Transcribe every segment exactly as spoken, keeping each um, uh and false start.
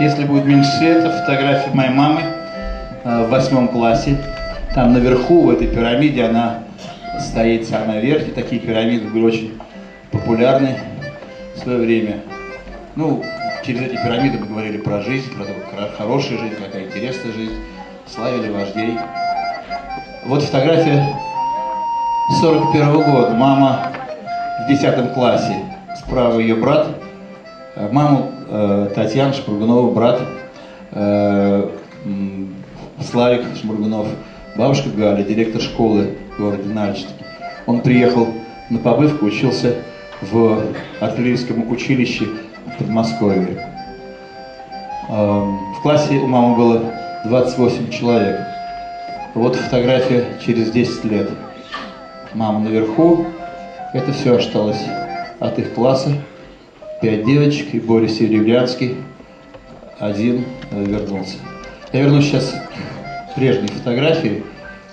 Если будет меньше света, фотография моей мамы э, в восьмом классе. Там наверху, в этой пирамиде, она стоит самая верхняя. Такие пирамиды были очень популярны в свое время. Ну, через эти пирамиды мы говорили про жизнь, про то, какая хорошая жизнь, какая интересная жизнь. Славили вождей. Вот фотография сорок первого года. Мама в десятом классе. Справа ее брат. Маму э, Татьяна Шморгунова, брат э, Славик Шморгунов. Бабушка Галя, директор школы в городе Нальчике. Он приехал на побывку, учился в артиллерийском училище в Подмосковье. В классе у мамы было двадцать восемь человек. Вот фотография через десять лет. Мама наверху. Это все осталось от их класса. Пять девочек и Борис Еревлянский. Один вернулся. Я вернусь сейчас к прежней фотографии.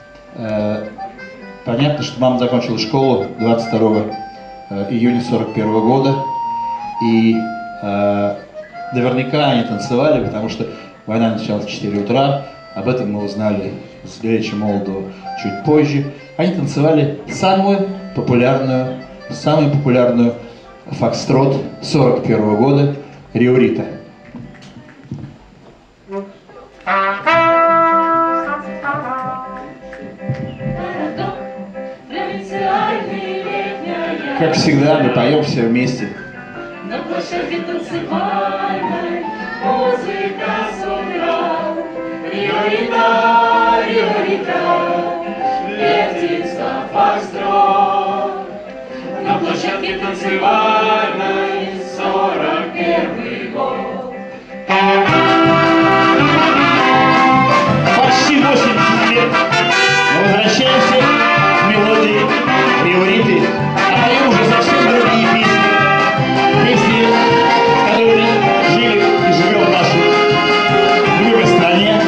Понятно, что мама закончила школу двадцать второго июня сорок первого года. И э, наверняка они танцевали, потому что война началась в четыре утра. Об этом мы узнали с Ильича Молотова чуть позже. Они танцевали самую популярную, самую популярную фокстрот сорок первого года «Риорита». Как всегда, мы поем все вместе. На площадке танцевальной музыка с утра. Риорита, Риорита, вертится фокстрот. На площадке танцевальной сорок первый год. Почти восемьдесят лет мы возвращаемся к мелодии Риориты, а поем уже совсем другие песни. Песни, которые жили и живем в нашей любимой стране.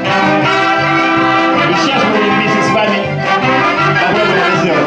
И сейчас мы будем вместе с вами попробуем это сделать.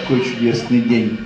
такой чудесный день.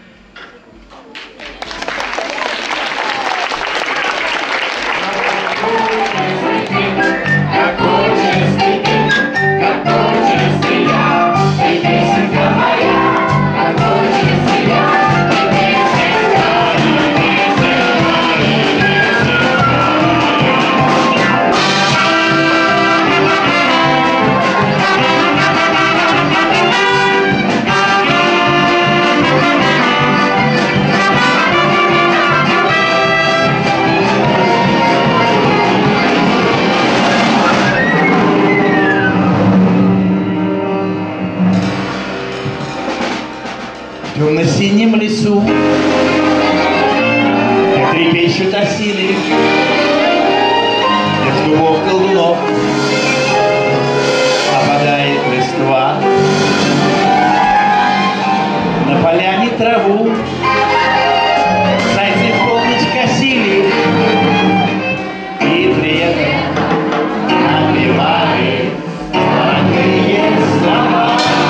В темно-синем лесу, где трепещут осины, где с дубов колдунов опадает листва, на поляне траву зайцы в полночь косили и при этом напевали сладкие слова.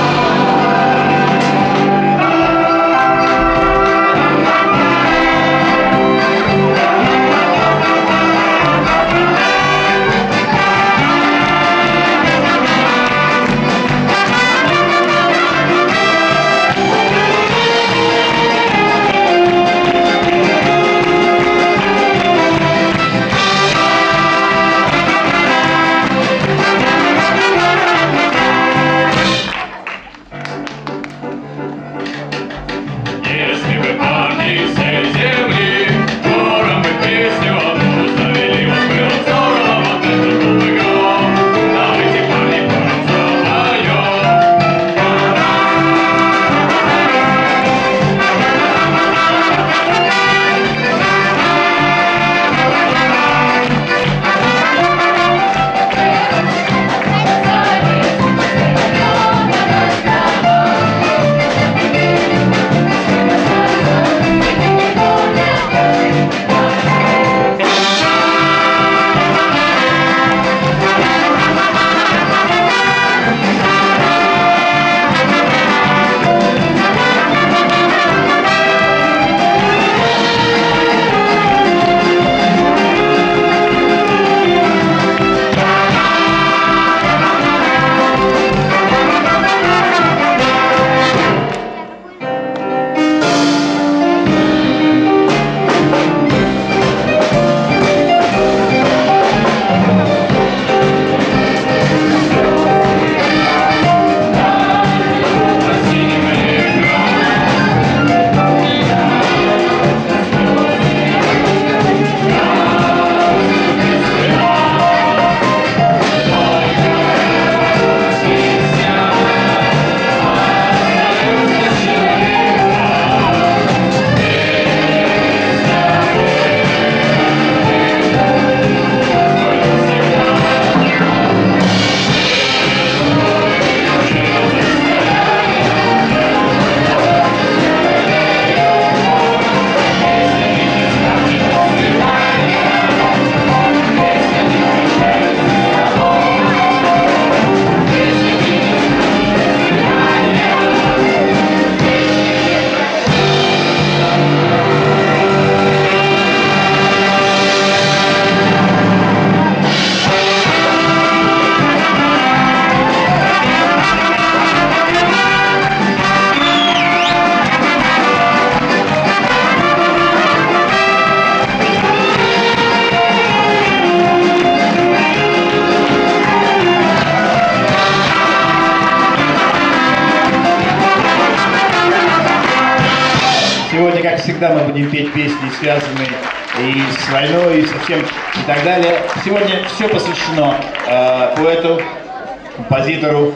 Сегодня, как всегда, мы будем петь песни, связанные и с войной, и со всем, и так далее. Сегодня все посвящено э, поэту, композитору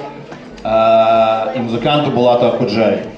э, и музыканту Булату Акуджаве.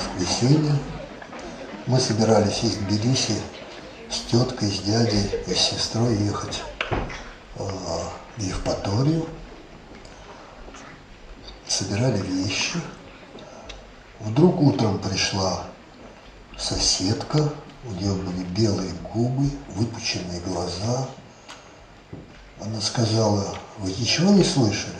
воскресенье. Мы собирались из Тбилиси с теткой, с дядей и с сестрой ехать в Евпаторию. Собирали вещи. Вдруг утром пришла соседка, у нее были белые губы, выпученные глаза. Она сказала: вы ничего не слышали?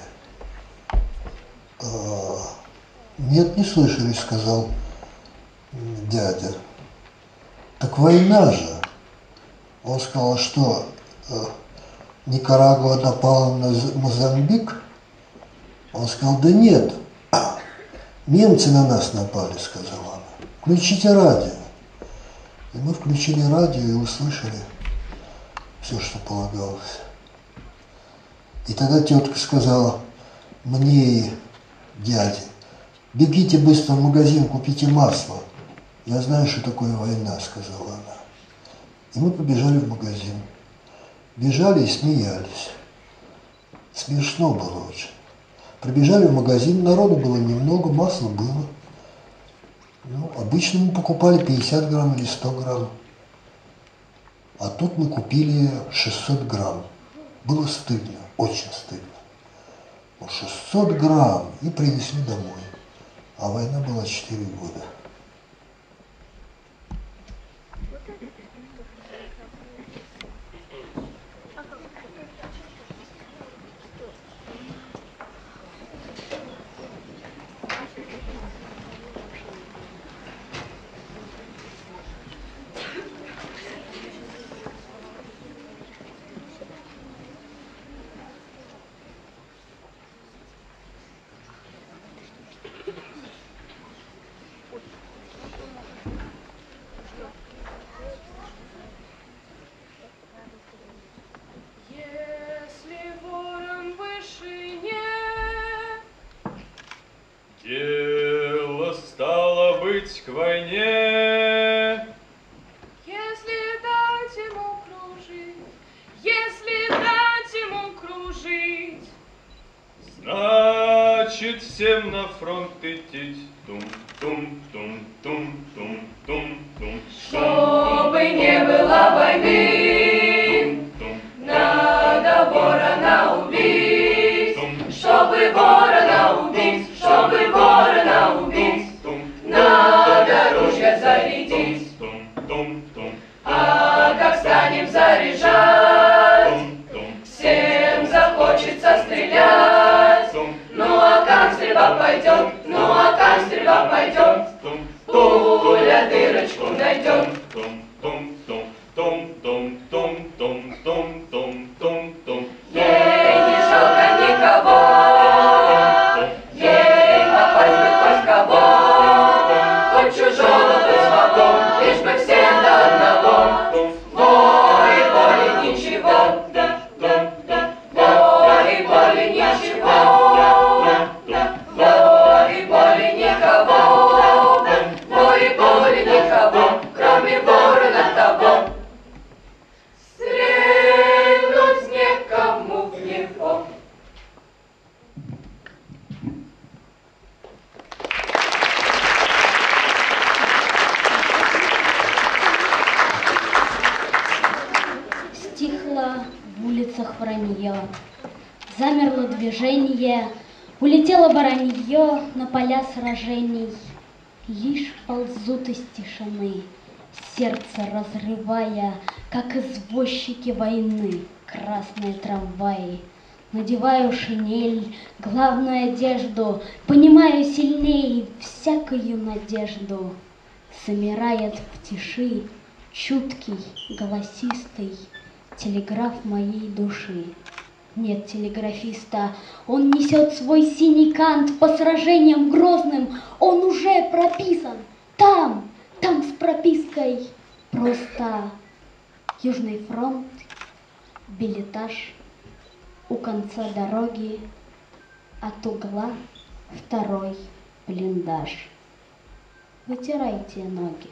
А, нет, не слышали, сказал дядя. Так война же. Он сказал, что Никарагуа напала на Мозамбик. Он сказал: да нет, немцы на нас напали, сказала она. Включите радио. И мы включили радио и услышали все, что полагалось. И тогда тетка сказала мне и дяде: бегите быстро в магазин, купите масло. Я знаю, что такое война, сказала она. И мы побежали в магазин. Бежали и смеялись. Смешно было очень. Прибежали в магазин, народу было немного, масла было. Ну, обычно мы покупали пятьдесят грамм или сто грамм. А тут мы купили шестьсот грамм. Было стыдно, очень стыдно. Ну, шестьсот грамм и принесли домой. А война была четыре года. Дело стало быть к войне. Если дать ему кружить, если дать ему кружить, значит всем на фронт идти. Тум-тум-тум-тум-тум-тум-тум. чтобы не было войны, надо ворона убить, чтобы ворона убить, чтобы ворона убить, надо ружья зарядить. А как станем заряжать, всем захочется стрелять. Ну а как стрельба пойдет, ну а как стрельба пойдет, пуля дырочку найдет. Ей не жалко никого, ей попасть бы хоть кого, хоть чужого, хоть своего, лишь бы все до одного. Боли, боли, ничего, боли, боли, ничего, боли, боли, никого, боли, боли, никого, кроме ворона того. Стрельнуть некому в него. Стихло в улицах вранье, замерло движение, улетело воронье на поля сражений. Лишь ползут из тишины, сердце разрывая, как извозчики войны, красные трамваи. Надеваю шинель, главную одежду, понимаю сильней всякую надежду. Замирает в тиши чуткий, голосистый телеграф моей души. Нет телеграфиста, он несет свой синий кант по сражениям грозным, он уже прописан там, там с пропиской. Просто Южный фронт, билетаж, у конца дороги от угла второй блиндаж. Вытирайте ноги.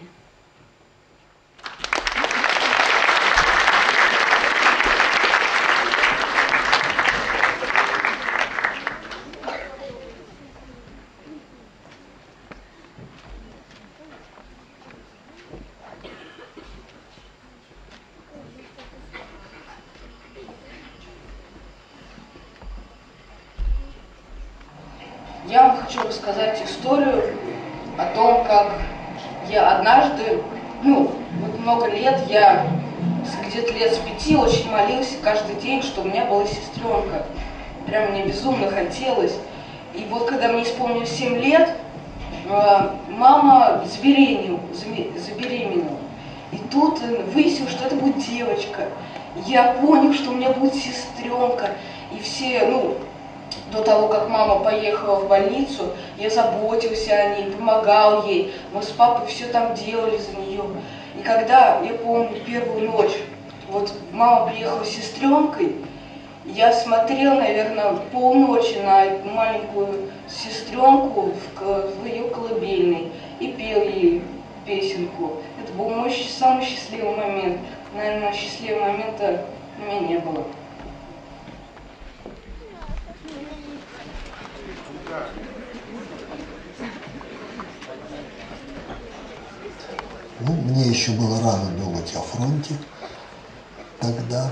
хочу рассказать историю о том, как я однажды, ну, вот много лет, я где-то лет с пяти очень молился каждый день, что у меня была сестренка. Прям мне безумно хотелось. И вот когда мне исполнилось семь лет, мама забеременела, забеременела. И тут выяснилось, что это будет девочка. Я понял, что у меня будет сестренка. И все, ну, до того, как мама поехала в больницу, я заботился о ней, помогал ей. Мы с папой все там делали за нее. И когда, я помню, первую ночь, вот мама приехала с сестренкой, я смотрел, наверное, полночи на эту маленькую сестренку в, в ее колыбельной и пел ей песенку. Это был мой самый счастливый момент. Наверное, счастливого момента у меня не было. Ну, мне еще было рано думать о фронте тогда.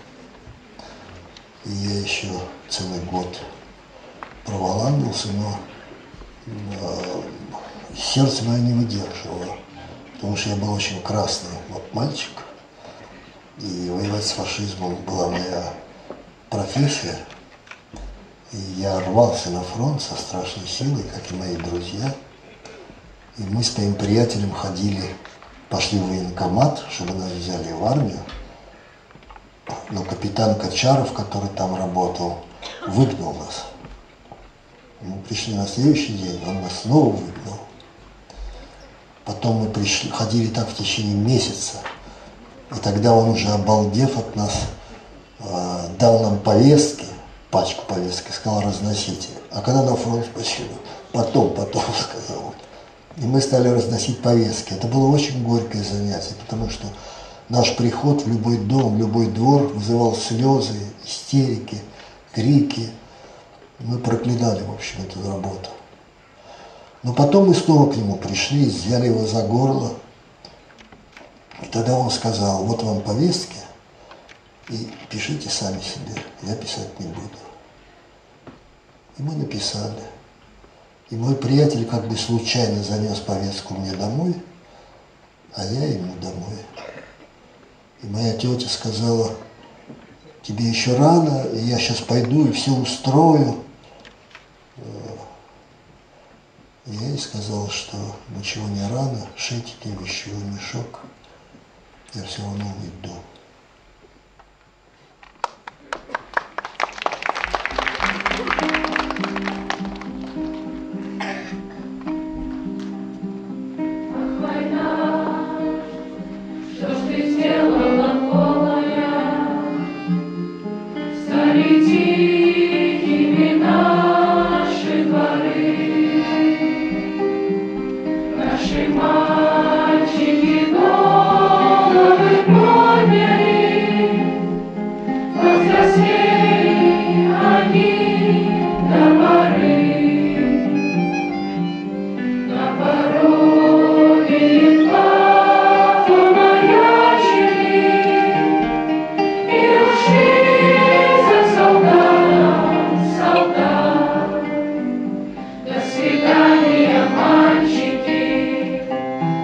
И я еще целый год проволандился, но э, сердце мое не выдерживало, потому что я был очень красный вот мальчик, и воевать с фашизмом была моя профессия. И я рвался на фронт со страшной силой, как и мои друзья. И мы с моим приятелем ходили, пошли в военкомат, чтобы нас взяли в армию. Но капитан Качаров, который там работал, выгнал нас. Мы пришли на следующий день, он нас снова выгнал. Потом мы пришли, ходили так в течение месяца. И тогда он, уже обалдев от нас, э, дал нам повестки, пачку повестки, сказал: разносите. А когда на фронт пошли? Потом, потом, сказал он. И мы стали разносить повестки. Это было очень горькое занятие, потому что наш приход в любой дом, в любой двор вызывал слезы, истерики, крики. Мы проклинали, в общем, эту работу. Но потом мы снова к нему пришли, взяли его за горло. И тогда он сказал: вот вам повестки, и пишите сами себе, я писать не буду. И мы написали. И мой приятель как бы случайно занес повестку мне домой, а я ему домой. И моя тетя сказала: тебе еще рано, и я сейчас пойду и все устрою. Я ей сказал, что ничего не рано, шейте мне вещевой мешок, я все равно уйду. До свидания, мальчики.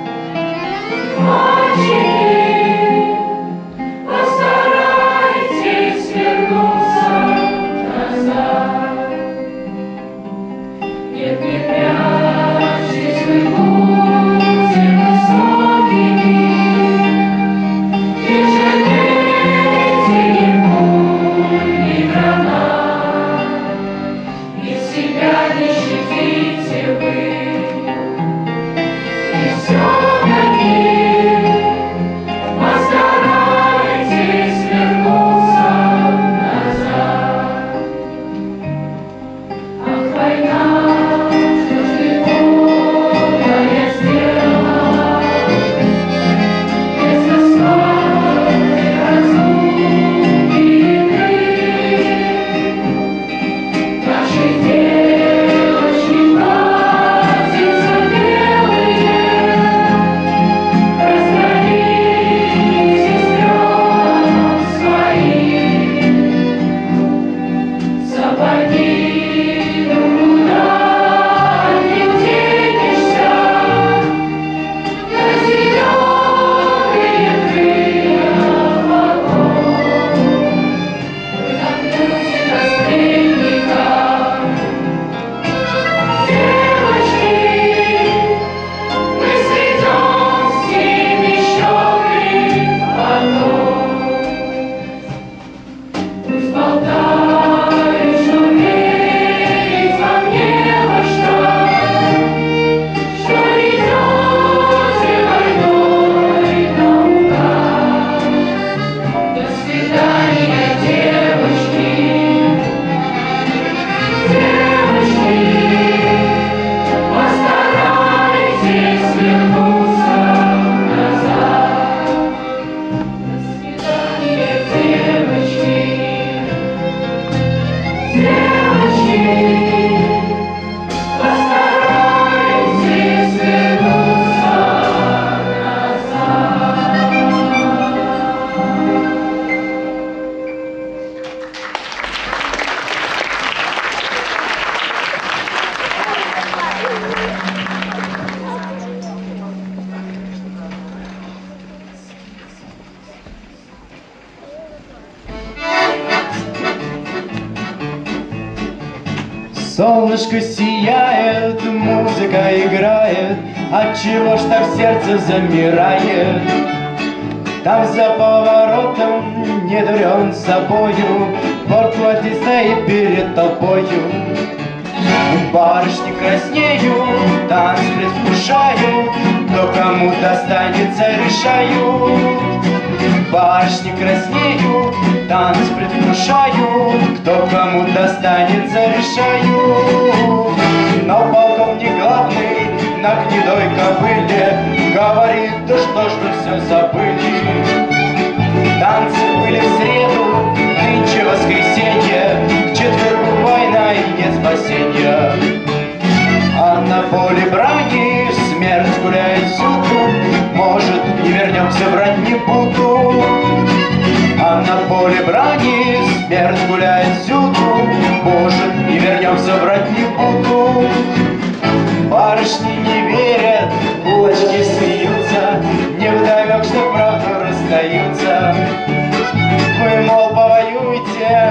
Солнышко сияет, музыка играет, отчего ж так сердце замирает? Там за поворотом, не дурен собою, порт плоти стоит перед толпою. Барышни краснеют, танц предвкушают, кто кому достанется, решают. Барышни краснеют, танц предвкушают, кто кому достанется, решают. Но полковник главный на гнедой кобыле говорит: да что ж вы все забыли? Танцы были в среду, нынче воскресенье, к четвергу война и нет спасения. А на поле брани смерть гуляет всюду, может, не вернемся, брать не буду. А на поле брани смерть гуляет всюду, может, не вернемся, брать не буду. Барышни не верят, булочки смеются, невдомек, что правду расстаются. Вы, мол, повоюйте,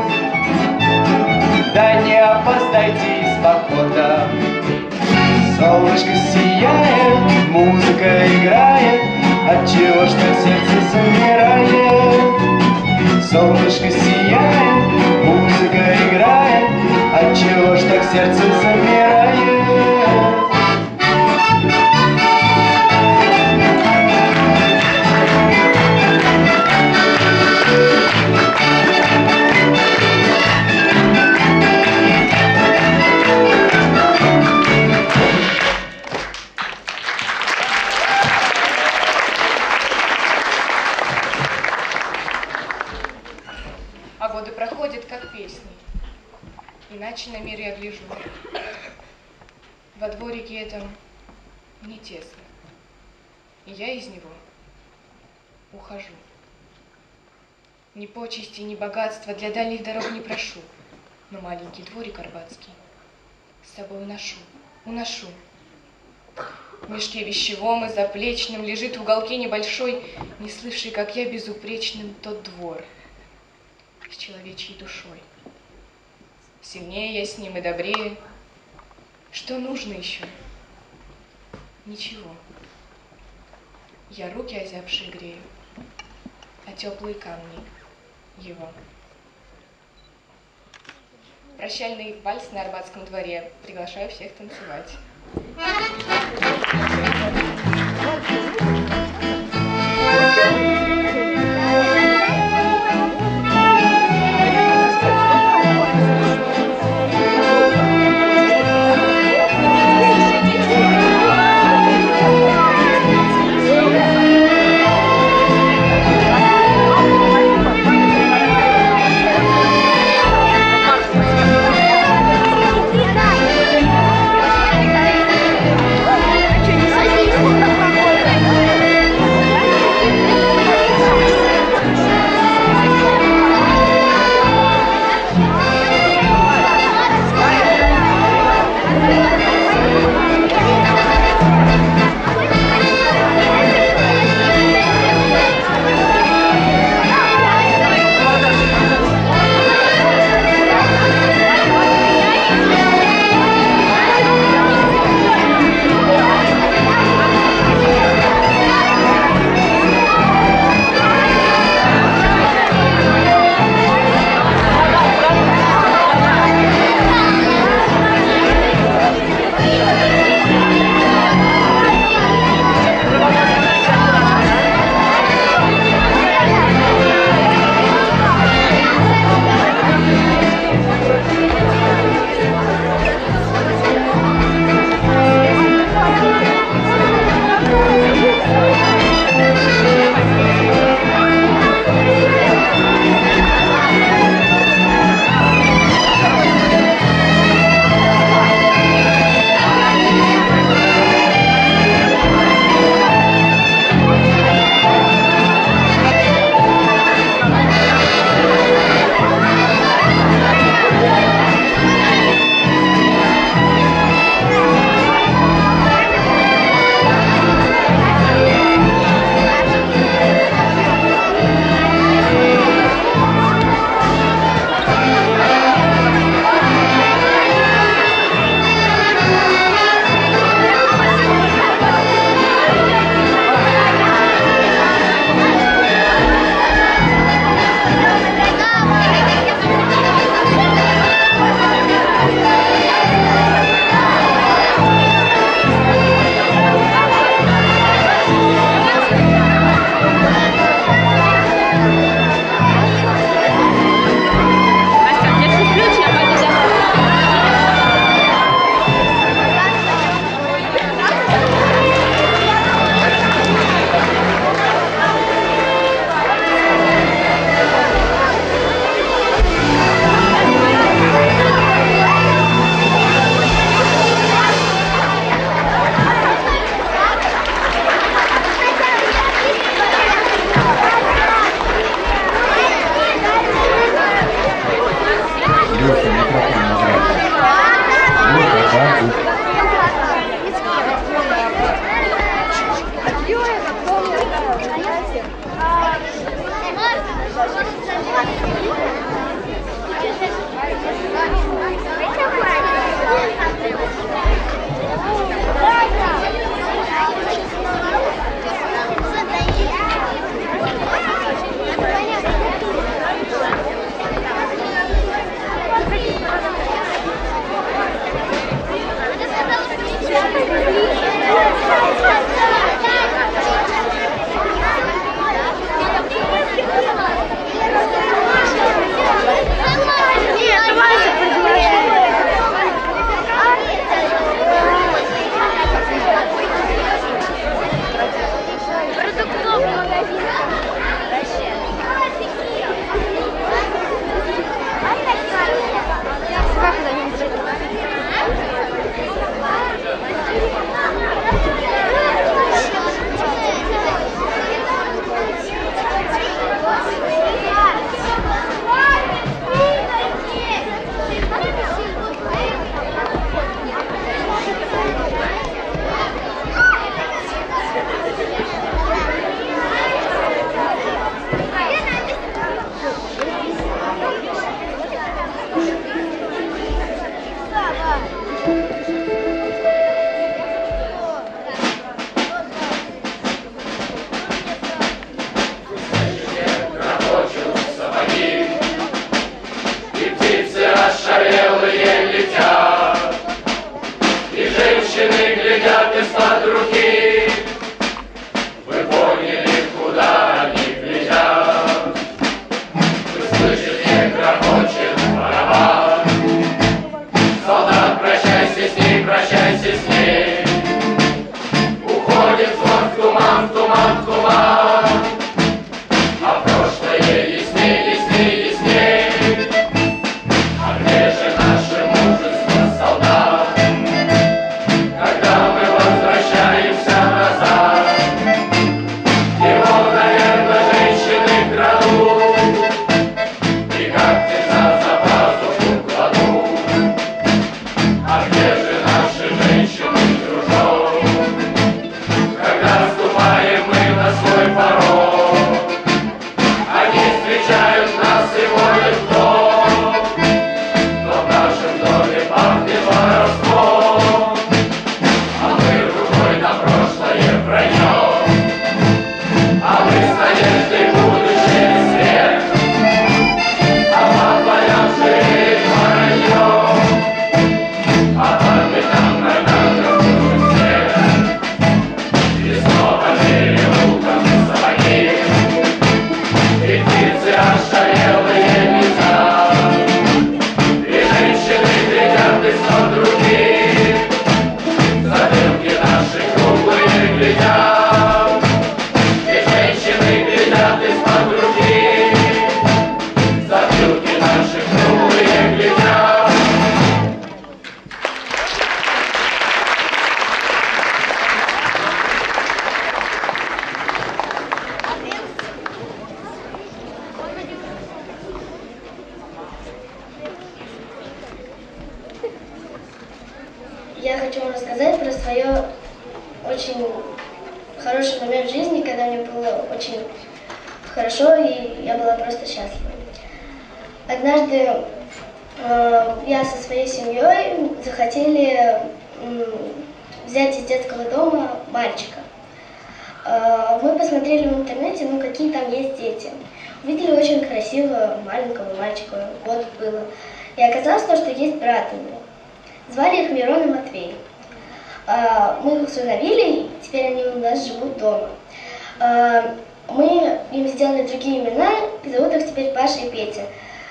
да не опоздайте из похода. Солнышко сияет, музыка играет, отчего ж так сердце замирает? Солнышко сияет, музыка играет, отчего ж так сердце замирает? А годы проходят, как песни, иначе на мир я гляжу. Во дворике этом мне тесно, и я из него ухожу. Ни почести, ни богатства для дальних дорог не прошу, но маленький дворик арбатский с собой уношу, уношу. В мешке вещевом и заплечным лежит в уголке небольшой, не слывший, как я, безупречным тот двор с человечьей душой. Сильнее я с ним и добрее. Что нужно еще? Ничего. Я руки озябшие грею, а теплые камни его. Прощальный вальс на Арбатском дворе. Приглашаю всех танцевать. Thank you. Я хочу вам рассказать про свое очень хороший момент в жизни, когда мне было очень хорошо, и я была просто счастлива. Однажды э, я со своей семьей захотели э, взять из детского дома мальчика. Э, мы посмотрели в интернете, ну какие там есть дети. Увидели очень красивого маленького мальчика, год было. И оказалось, что есть брат у него. Звали их Мирон и Матвей. Э, мы их усыновили, и теперь они у нас живут дома. Э, мы им сделали другие имена, и зовут их теперь Паша и Петя.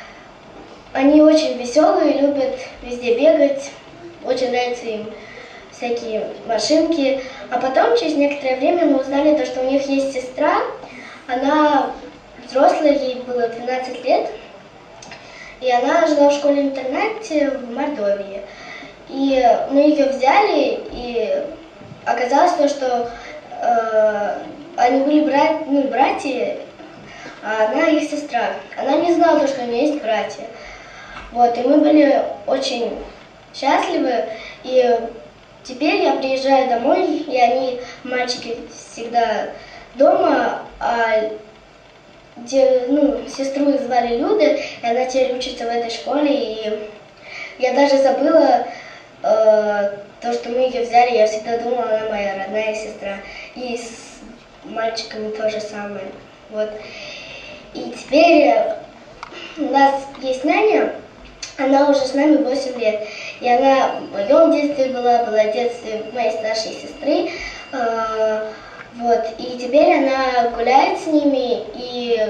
Они очень веселые, любят везде бегать, очень нравятся им всякие машинки. А потом, через некоторое время, мы узнали, то, что у них есть сестра. Она взрослая, ей было двенадцать лет, и она жила в школе-интернате в Мордовии. И мы ее взяли, и оказалось то, что э, они были брат, ну, братья, а она их сестра. Она не знала, то, что у нее есть братья. Вот, и мы были очень счастливы, и теперь я приезжаю домой, и они, мальчики, всегда дома, а де, ну, сестру их звали Люда, и она теперь учится в этой школе, и я даже забыла э, то, что мы ее взяли, я всегда думала, она моя родная сестра, и с мальчиками то же самое, вот. И теперь у нас есть няня. Она уже с нами восемь лет, и она в моем детстве была, была в детстве моей старшей сестры, э, вот, и теперь она гуляет с ними, и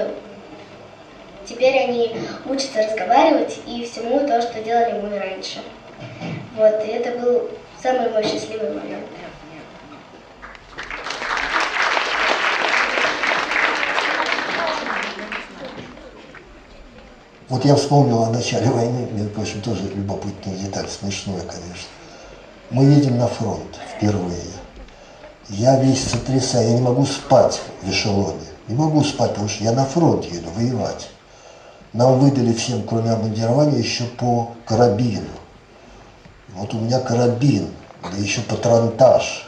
теперь они учатся разговаривать и всему то, что делали мы раньше, вот, и это был самый мой счастливый момент. Вот я вспомнил о начале войны, между прочим, тоже любопытная деталь, смешное, конечно. Мы едем на фронт впервые. Я весь сотрясаю, я не могу спать в эшелоне. Не могу спать, потому что я на фронт еду воевать. Нам выдали всем, кроме обмундирования, еще по карабину. Вот у меня карабин, да еще патронтаж.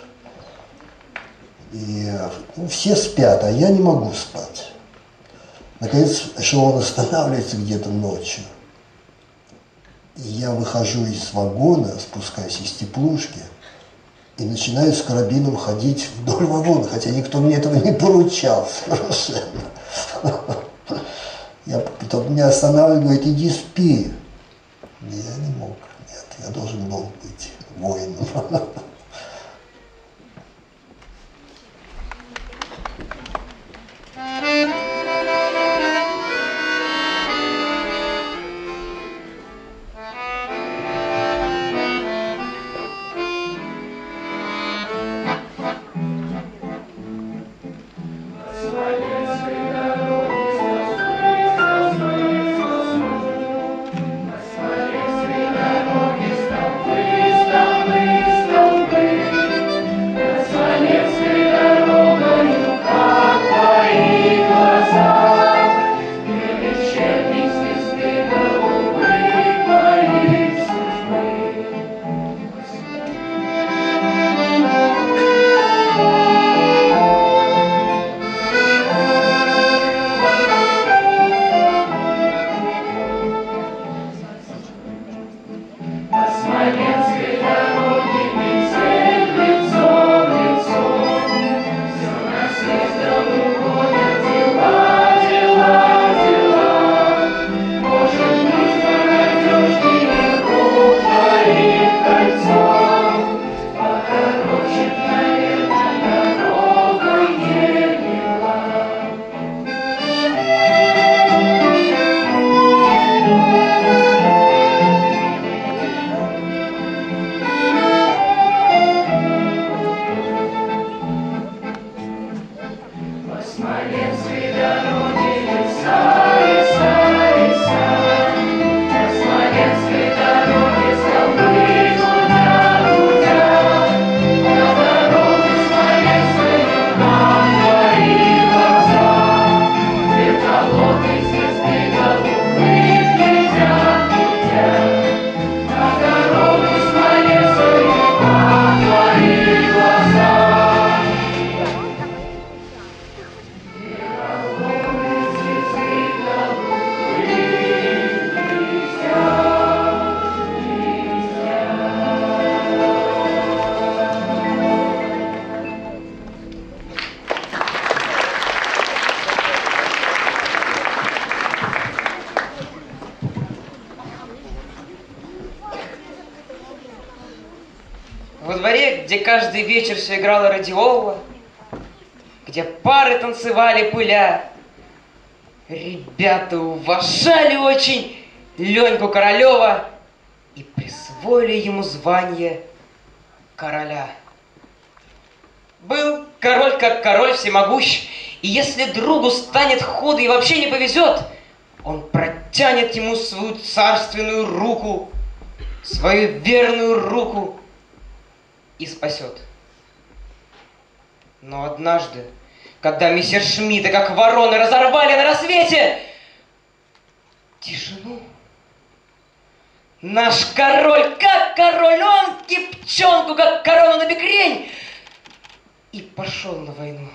И ну, все спят, а я не могу спать. Наконец эшелон останавливается где-то ночью. И я выхожу из вагона, спускаюсь из теплушки и начинаю с карабином ходить вдоль вагона, хотя никто мне этого не поручал совершенно. Я потом меня останавливает, говорит, иди спи. Я не мог, нет, я должен был быть воином. Смоленской дороги леса, леса, леса. На Смоленской дороге столбы гудят, гудят. На дорогу Смоленскую нам твои глаза. Вертолеты звезды голубые глядят, глядят. На дорогу Смоленскую нам твои глаза. Во дворе, где каждый вечер все играла радиола, где пары танцевали пыля, ребята уважали очень Леньку Королева и присвоили ему звание короля. Был король как король всемогущ, и если другу станет худо и вообще не повезет, он протянет ему свою царственную руку, свою верную руку, и спасет. Но однажды, когда мессершмитты, как вороны, разорвали на рассвете тишину, наш король, как король, он кипчонку, как корону на бекрень, и пошел на войну.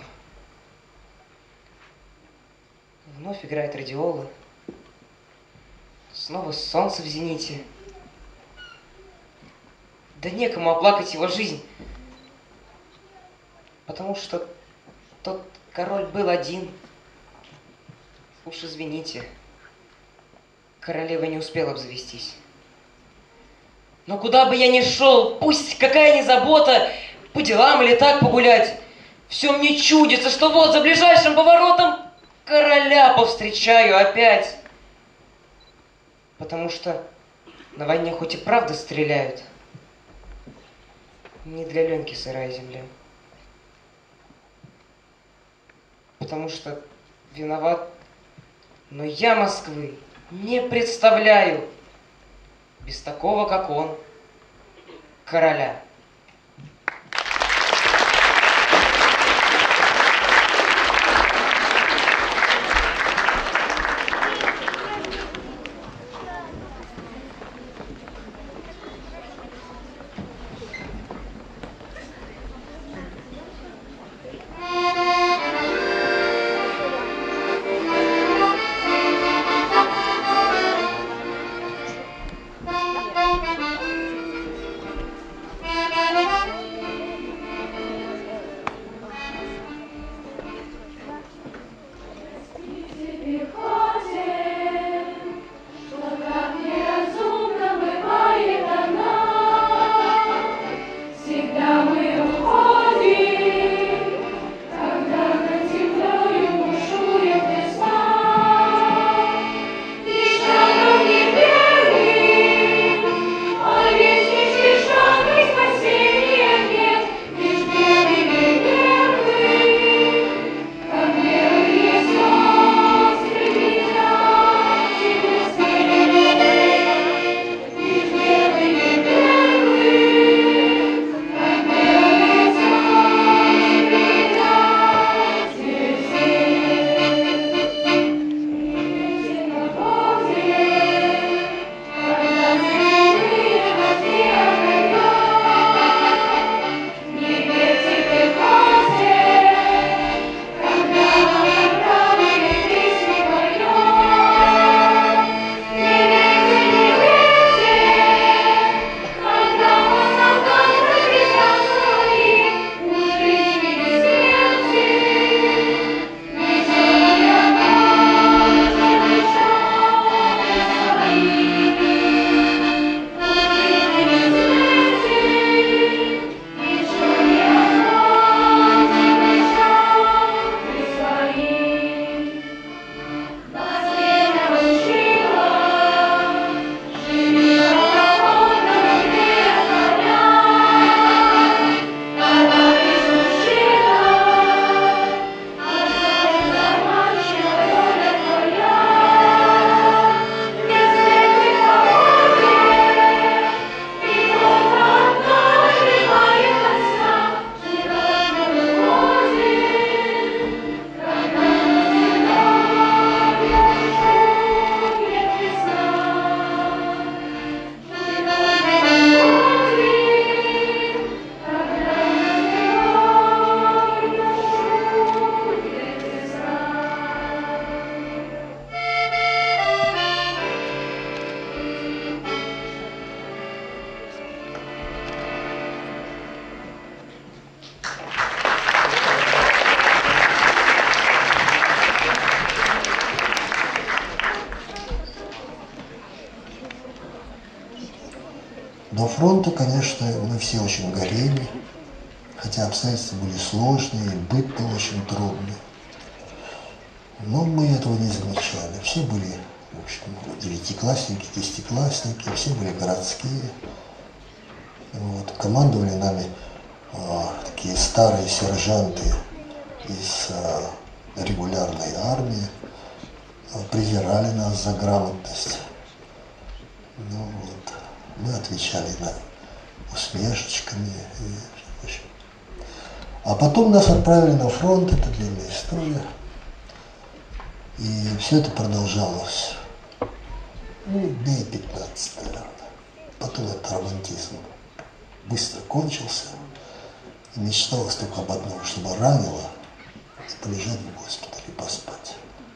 Вновь играет радиола, снова солнце в зените. Да некому оплакать его жизнь, потому что тот король был один. Уж извините, королева не успела обзавестись. Но куда бы я ни шел, пусть какая ни забота, по делам или так погулять, все мне чудится, что вот за ближайшим поворотом короля повстречаю опять. Потому что на войне хоть и правда стреляют, не для Леньки сырая земля. Потому что виноват, но я Москвы не представляю без такого, как он, короля. фронте, конечно, мы все очень горели, хотя обстоятельства были сложные, и быт был очень трудный. Но мы этого не замечали. Все были, в общем, девятиклассники, десятиклассники, все были городские. Вот. Командовали нами э, такие старые сержанты из э, регулярной армии, э, презирали нас за грамотность. Ну, вот. Мы отвечали на усмешечками. И, в общем. А потом нас отправили на фронт, это длинная история. И все это продолжалось, ну, дней пятнадцать, наверное. Потом этот романтизм быстро кончился. И мечталось только об одном, чтобы ранило и полежать в госпитале, поспать.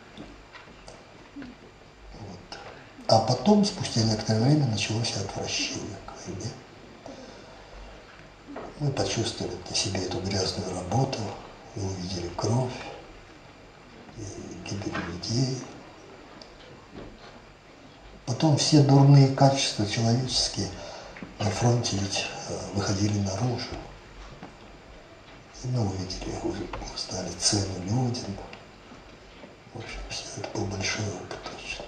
Вот. А потом, спустя некоторое время, началось отвращение к войне. Мы почувствовали на себе эту грязную работу, и увидели кровь, и гибель людей. Потом все дурные качества человеческие на фронте ведь выходили наружу. И мы увидели, узнали цену людям. В общем, все это был большой опыт точно.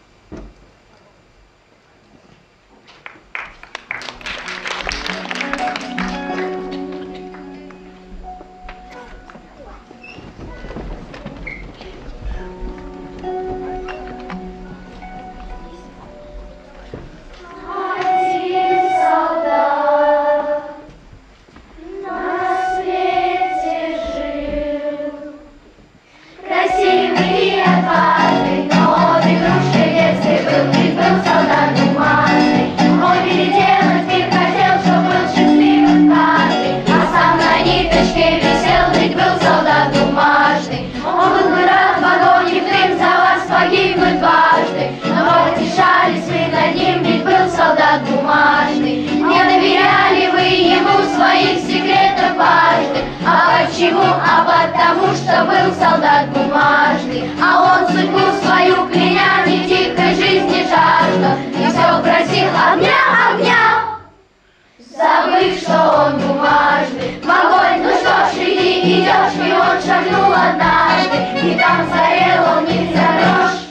А потому что был солдат бумажный, а он судьбу свою кляня, не тихой жизни жажда, и все просил огня, огня, забыв, что он бумажный. В огонь, ну что ж, иди, идешь, и он шагнул однажды, и там сгорел он не за грош,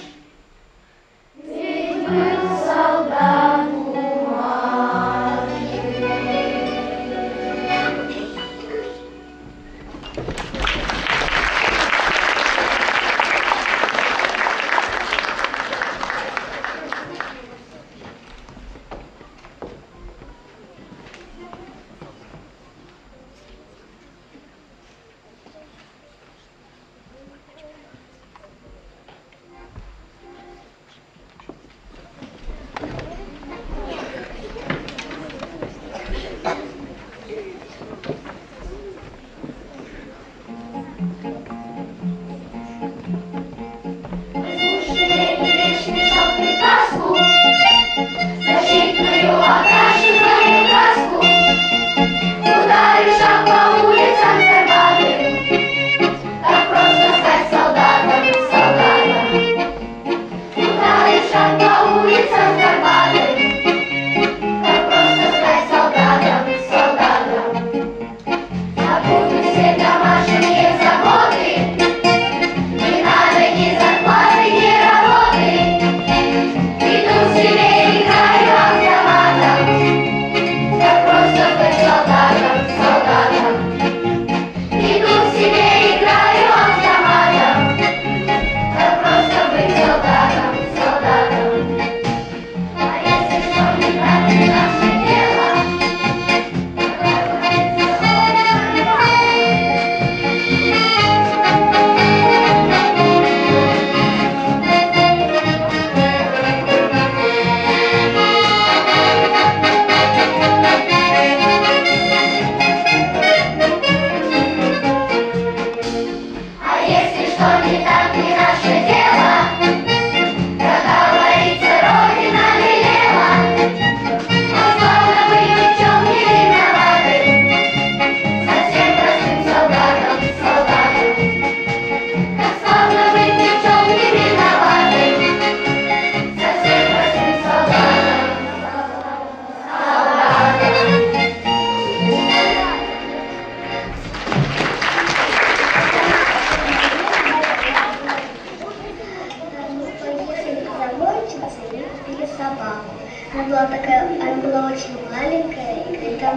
ведь был солдат бумажный.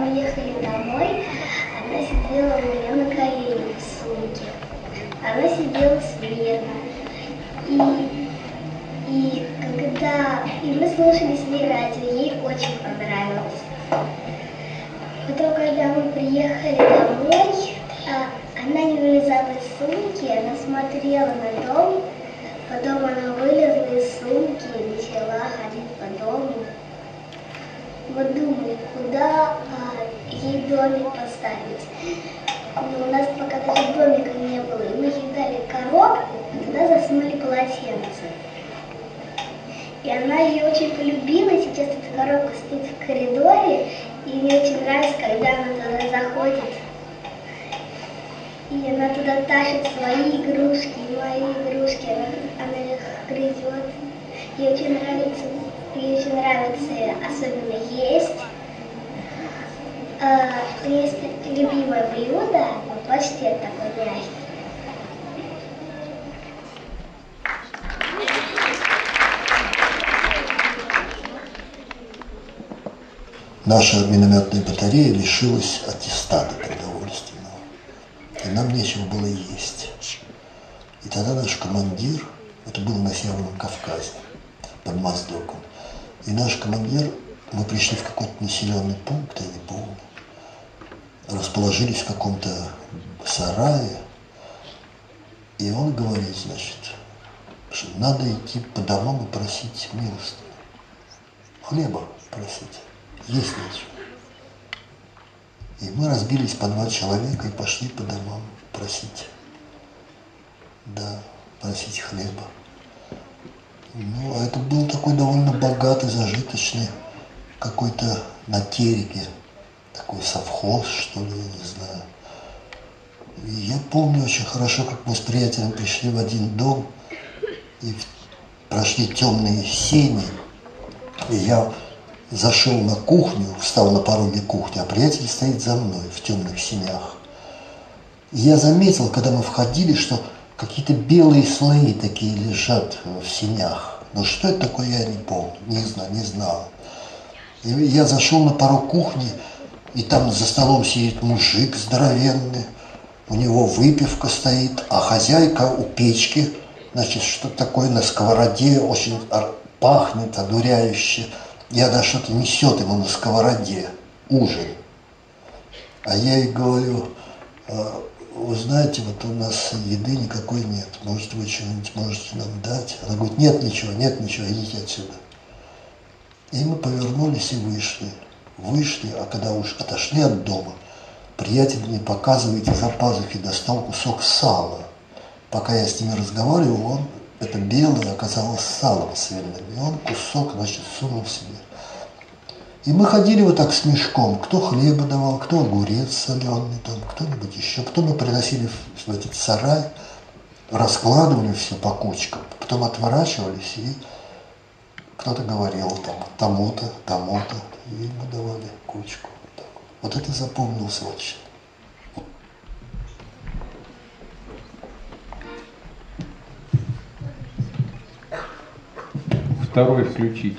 мы ехали домой, она сидела у меня на коленях в сумке. Она сидела смирно. И, и когда и мы слушали с ней радио, ей очень понравилось. Потом, когда мы приехали домой, она не вылезала из сумки, она смотрела на дом. Потом она вылезла из сумки и начала ходить по дому. Мы думали, куда а, ей домик поставить. Но у нас пока даже домика не было. И мы ей дали коробку, и туда засунули полотенце. И она ее очень полюбила. Сейчас эта коробка стоит в коридоре. И мне очень нравится, когда она туда заходит. И она туда тащит свои игрушки, и мои игрушки, она, она их грызет. Ей очень нравится, ей очень нравится особенно есть. А, есть любимое блюдо, паштет такой мягкий. Наша минометная батарея лишилась аттестата продовольственного, и нам нечего было есть. И тогда наш командир, это было на Северном Кавказе, под Моздоком, и наш командир, мы пришли в какой-то населенный пункт, я не помню, расположились в каком-то сарае, и он говорит, значит, что надо идти по домам и просить милостыню, хлеба просить. Есть нечего. И мы разбились по два человека и пошли по домам просить. Да, просить хлеба. Ну, а это был такой довольно богатый, зажиточный, какой-то на Тереке, такой совхоз, что ли, я не знаю. И я помню очень хорошо, как мы с приятелем пришли в один дом и прошли темные сени, и я зашел на кухню, встал на пороге кухни, а приятель стоит за мной в темных сенях. И я заметил, когда мы входили, что какие-то белые слои такие лежат в сенях. Но что это такое, я не помню, не знаю, не знал. И я зашел на порог кухни, и там за столом сидит мужик здоровенный, у него выпивка стоит, а хозяйка у печки, значит, что-то такое на сковороде, очень пахнет, одуряюще. И она что-то несет ему на сковороде, ужин. А я ей говорю, вы знаете, вот у нас еды никакой нет, может, вы что-нибудь можете нам дать? Она говорит, нет ничего, нет ничего, идите отсюда. И мы повернулись и вышли. Вышли, а когда уж отошли от дома, приятель мне показывает, из-за пазухи достал кусок сала. Пока я с ними разговаривал, он, это белое, оказалось салом свиным, и он кусок, значит, сунул себе. И мы ходили вот так с мешком, кто хлеба давал, кто огурец соленый, там, кто-нибудь еще. Потом мы приносили в, в этот сарай, раскладывали все по кучкам, потом отворачивались, и кто-то говорил там тому-то, тому-то, и мы давали кучку. Вот, вот это запомнилось очень. Второй включить.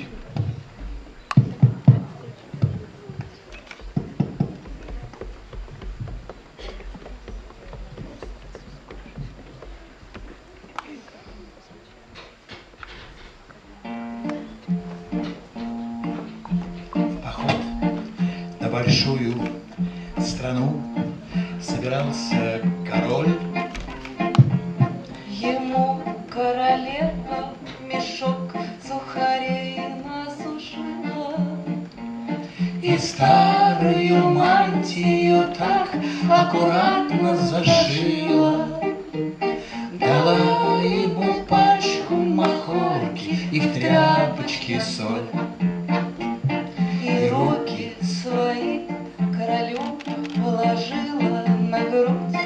Поход на большую страну собирался король. Ему королева мешок сухарей насушила И старую мантию так аккуратно зашила. Дала ему пачку махорки и в тряпочке соль. и руки свои королю положила на грудь.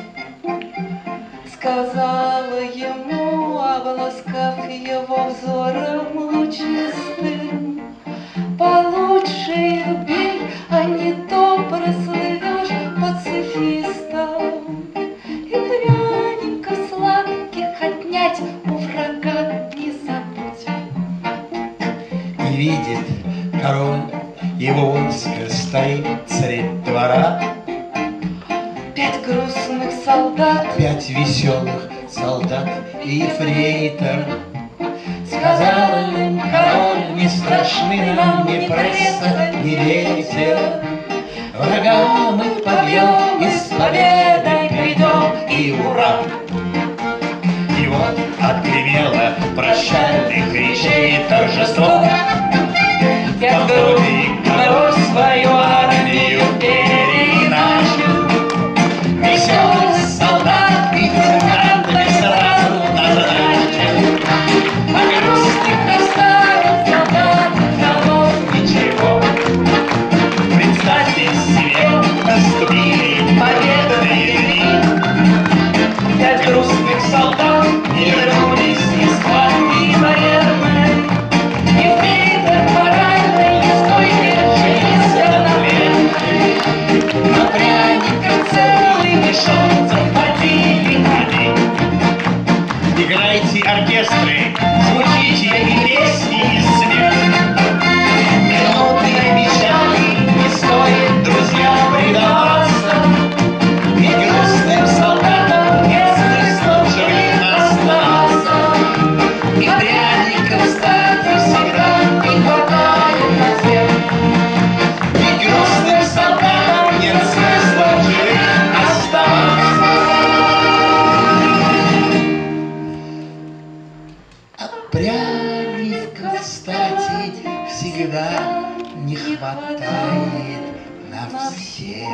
Сказала ему, обласкав его взором лучистым, получше бей, а не то прослывешь пацифистом. И пряников сладких отнять у врага не забудь. И видит король, его войско стоит, царит два. солдат. Пять веселых солдат и ефрейтор. Сказал им король, не страшны нам ни пресса, ни ветер. Врага мы побьем и с победой придем, и ура! И вот отгремело прощальных речей торжество. Я вдруг король свою армию переиначил. Веселых солдат и музыкантами сразу назначил. А грустных старых солдат давно ничего. Представьте себе, наступили победные дни. Пять грустных солдат не вернулись из схватки военной. Ефрейтор моральной стойкой женился на плечи. На пряниках целый мешок захватили они. Играйте оркестры, звучите и песни, и смех. Минуты печали не стоит, друзья, предаваться. И грустным солдатам местных слов живых остаться. И пряников, кстати, всегда не хватает на всех. И грустным солдатам нет смысла живых оставаться. А пряников, кстати, всегда не хватает на всех.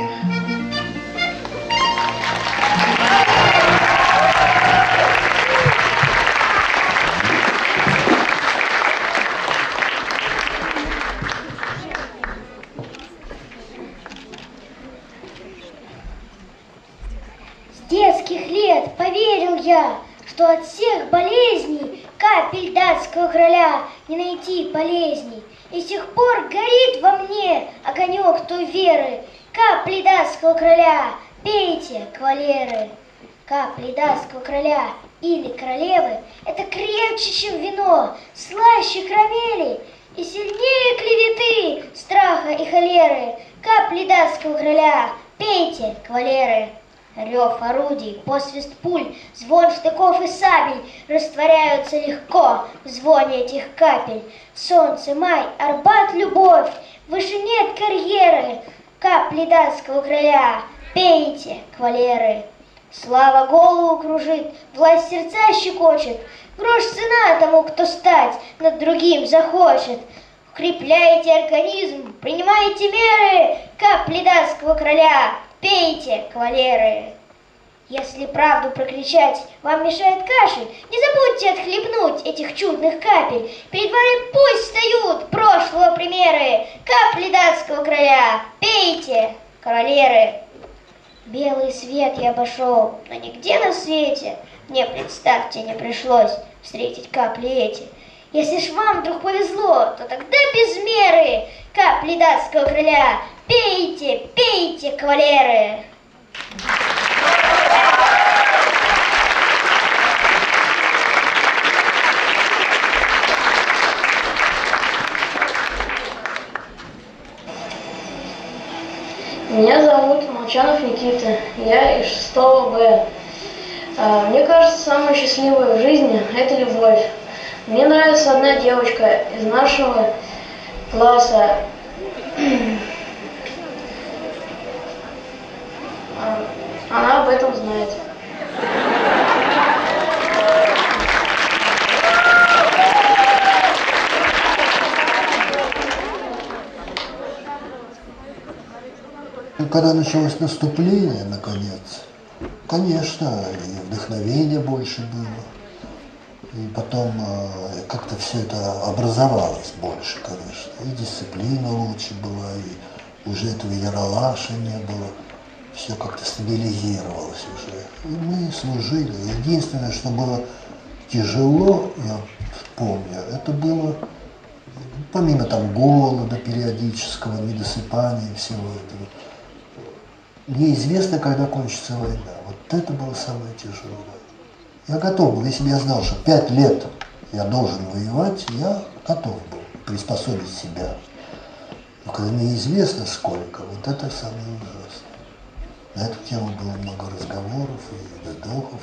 С детских лет поверил я, что от всех болезней капель датского короля не найти полезней. И с тех пор горит во мне огонек той веры. Капли датского короля, пейте, кавалеры. Капли датского короля или королевы — это крепче, чем вино, слаще карамели и сильнее клеветы, страха и холеры. Капли датского короля, пейте, кавалеры. Рев орудий, посвист пуль, звон штыков и сабель растворяются легко в звоне этих капель. Солнце, май, Арбат, любовь, выше нет карьеры. Капли датского короля, пейте, кавалеры. Слава голову кружит, власть сердца щекочет. Грош цена тому, кто стать над другим захочет. Укрепляйте организм, принимайте меры. Капли датского короля, пейте, кавалеры. Если правду прокричать вам мешает кашель, не забудьте отхлебнуть этих чудных капель. Перед вами пусть встают прошлого примеры. Капли датского короля, пейте, кавалеры. Белый свет я обошел, но нигде на свете мне, представьте, не пришлось встретить капли эти. Если ж вам вдруг повезло, то тогда без меры. Капли датского короля, пейте, пейте, кавалеры. Меня зовут Молчанов Никита, я из шестого Б. Мне кажется, самое счастливое в жизни – это любовь. Мне нравится одна девочка из нашего класса. Она об этом знает. И когда началось наступление, наконец, конечно, и вдохновения больше было. И потом э, как-то все это образовалось больше, конечно. И дисциплина лучше была, и уже этого яралаша не было. Все как-то стабилизировалось уже. И мы служили. Единственное, что было тяжело, я помню, это было, помимо там голода периодического, недосыпания и всего этого, неизвестно, когда кончится война. Вот это было самое тяжелое. Я готов был, если бы я знал, что пять лет я должен воевать, я готов был приспособить себя. Но когда неизвестно сколько, вот это самое ужасное. На эту тему было много разговоров и вздохов.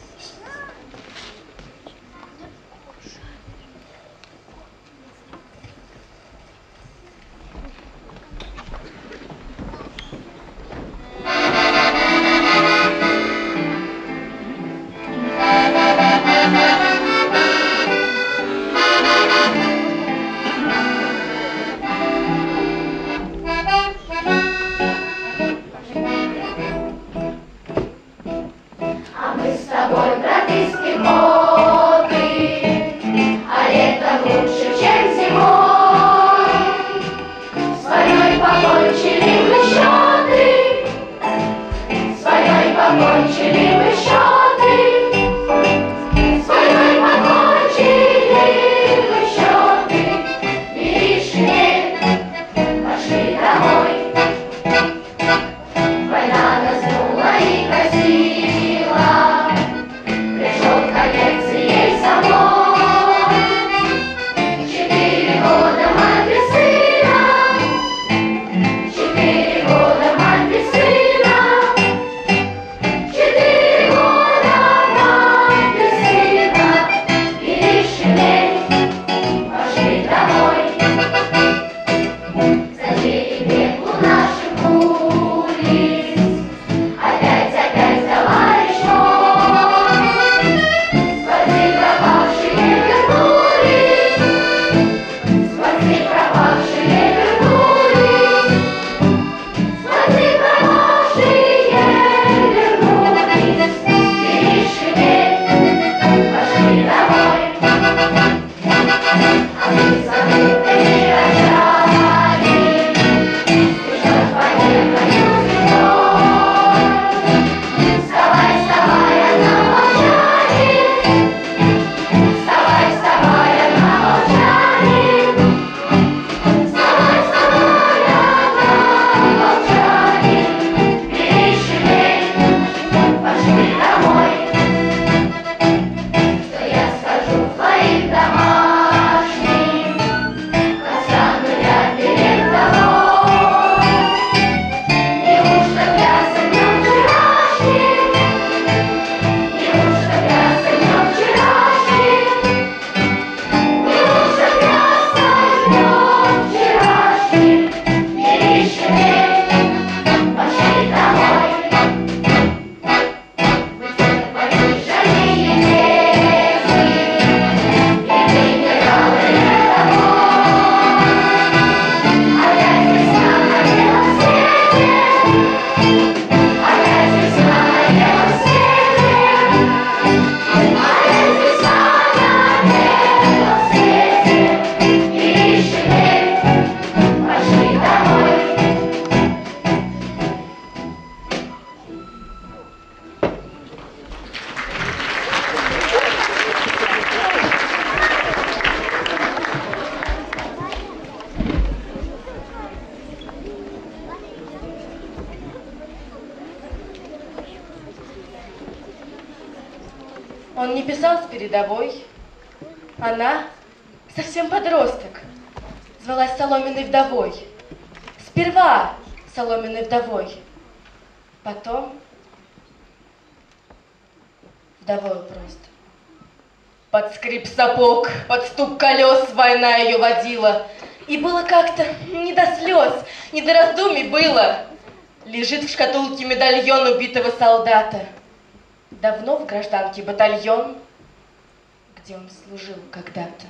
Он не писал с передовой. Она, совсем подросток, звалась Соломенной вдовой. Сперва Соломенной вдовой, потом вдовою просто. Под скрип сапог, под стук колес война ее водила. И было как-то не до слез, не до раздумий было. Лежит в шкатулке медальон убитого солдата. Давно в гражданке батальон, где он служил когда-то.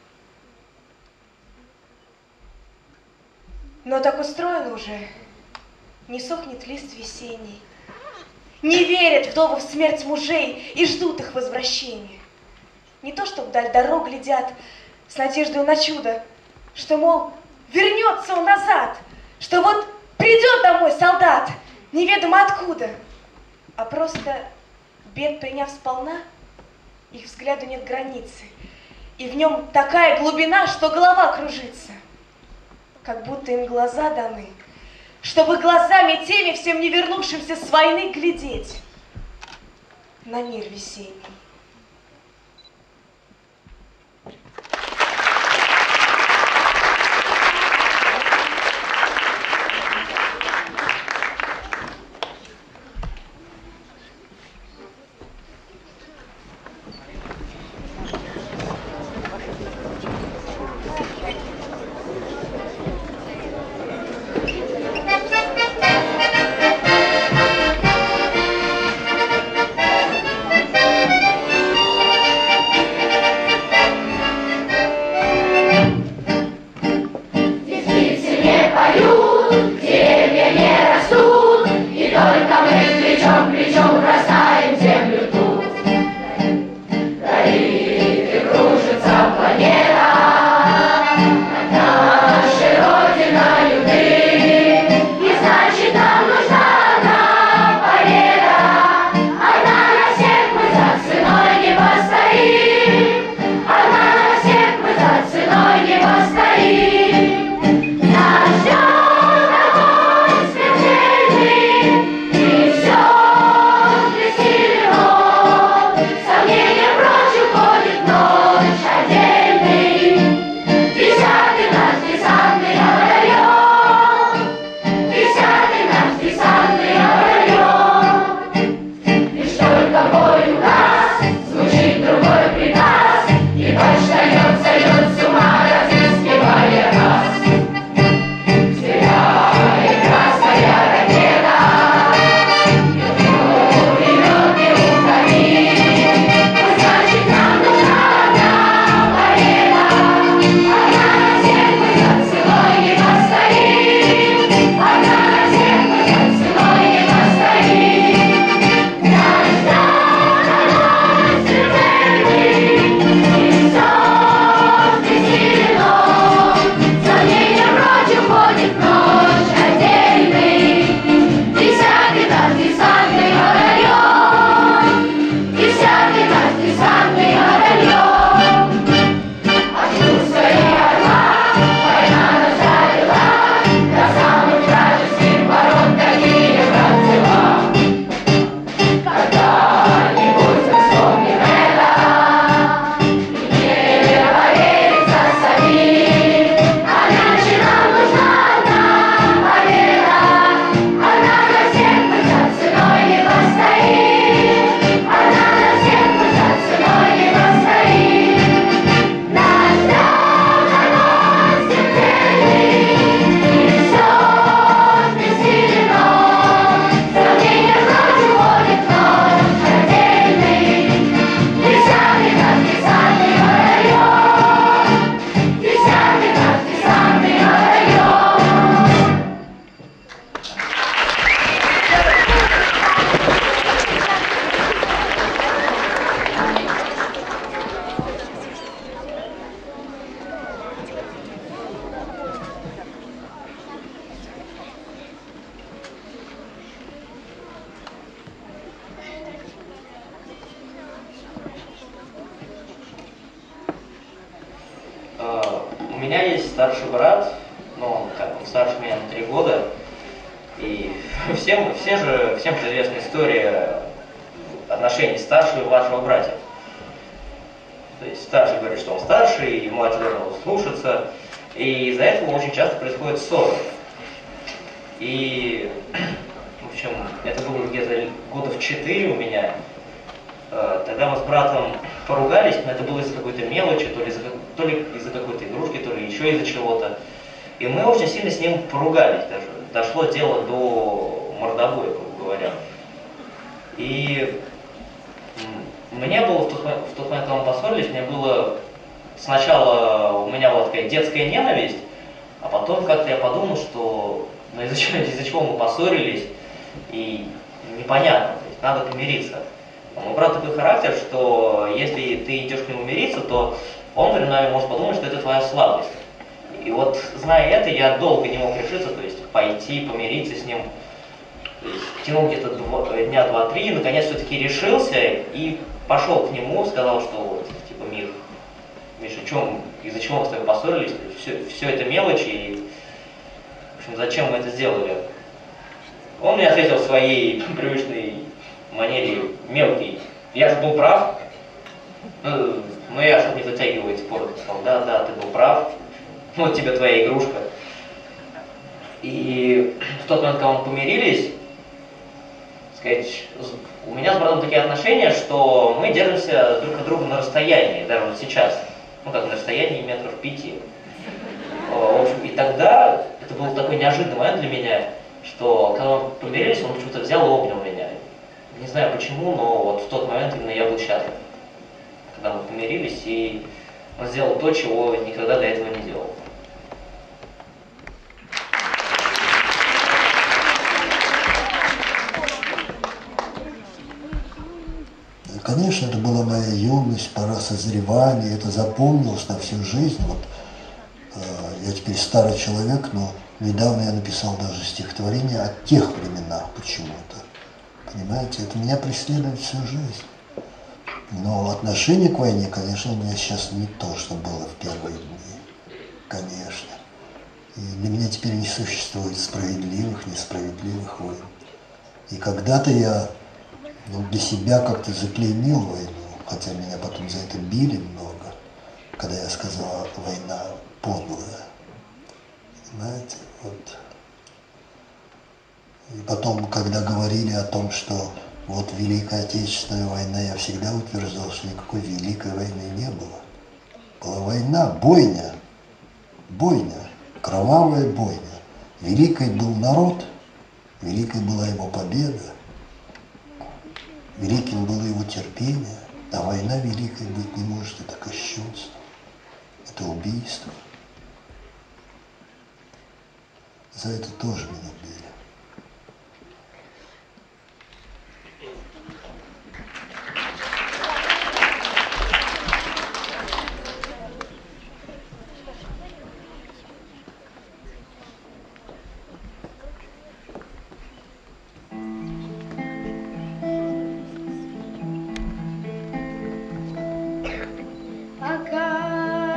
Но так устроено уже, не сохнет лист весенний. Не верят вдовы в смерть мужей и ждут их возвращения. Не то, что вдаль дорог глядят с надеждой на чудо, что, мол, вернется он назад, что вот придет домой солдат, неведомо откуда, а просто, бед приняв сполна, их взгляду нет границы, и в нем такая глубина, что голова кружится, как будто им глаза даны, чтобы глазами теми всем не вернувшимся с войны глядеть на мир весенний. меня есть старший брат, но он как бы старше меня на три года. И всем, все же, всем же известна история отношений старшего и младшего братьев. То есть старший говорит, что он старший, и младший должен его слушаться. И из-за этого очень часто происходят ссоры. И, в общем, это было где-то года в четыре у меня. Тогда мы с братом поругались, но это было из-за какой-то мелочи, то ли из-за, то ли из-за какой-то игрушки, то ли еще из-за чего-то. И мы очень сильно с ним поругались даже. Дошло дело до мордобоя, грубо говоря. И мне было в тот, момент, в тот момент, когда мы поссорились, мне было... Сначала у меня была такая детская ненависть, а потом как-то я подумал, что ну, из-за чего, из-за чего мы поссорились, и непонятно, то есть надо помириться. У моего брата такой характер, что если ты идешь к нему мириться, то он, наверное, может подумать, что это твоя слабость. И вот, зная это, я долго не мог решиться, то есть пойти, помириться с ним. То есть тянул где-то два, дня два-три, наконец все-таки решился и пошел к нему, сказал, что вот, типа, Мих, Миша, чем, из-за чего мы с тобой поссорились, все, все это мелочи, и, в общем, зачем мы это сделали? Он мне ответил в своей привычной манере мелкий. Я же был прав, ну, но я, чтобы не затягивать спор, сказал, да, да, ты был прав, вот тебе твоя игрушка. И в тот момент, когда мы помирились, сказать, у меня с братом такие отношения, что мы держимся друг от друга на расстоянии, даже вот сейчас. Ну, как на расстоянии метров пяти. В общем, и тогда это был такой неожиданный момент для меня, что когда мы помирились, он почему-то взял и обнял меня. Не знаю почему, но вот в тот момент именно я был счастлив. Когда мы помирились, и он сделал то, чего никогда до этого не делал. Конечно, это была моя юность, пора созревания, это запомнилось на всю жизнь. Вот, э, я теперь старый человек, но недавно я написал даже стихотворение о тех временах почему-то. Понимаете, это меня преследует всю жизнь. Но отношение к войне, конечно, у меня сейчас не то, что было в первые дни. Конечно. И для меня теперь не существует справедливых, несправедливых войн. И когда-то я ну, для себя как-то заклеймил войну, хотя меня потом за это били много, когда я сказал, война подлая. Знаете, вот. И потом, когда говорили о том, что вот Великая Отечественная война, я всегда утверждал, что никакой Великой войны не было. Была война, бойня, бойня, кровавая бойня. Великой был народ, великой была его победа. Великим было его терпение, а война великой быть не может, это кощунство, это убийство. За это тоже меня били.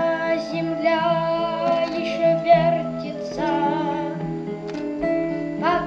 Пока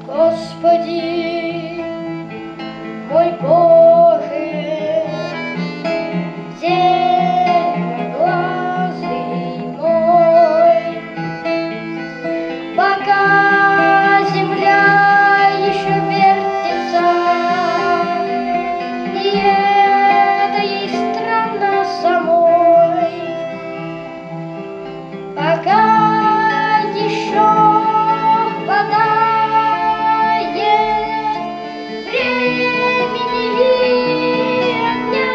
Господи, мой Боже, зеленоглазый мой, пока земля еще вертится, и это ей странно самой, пока еще хватает времени и огня.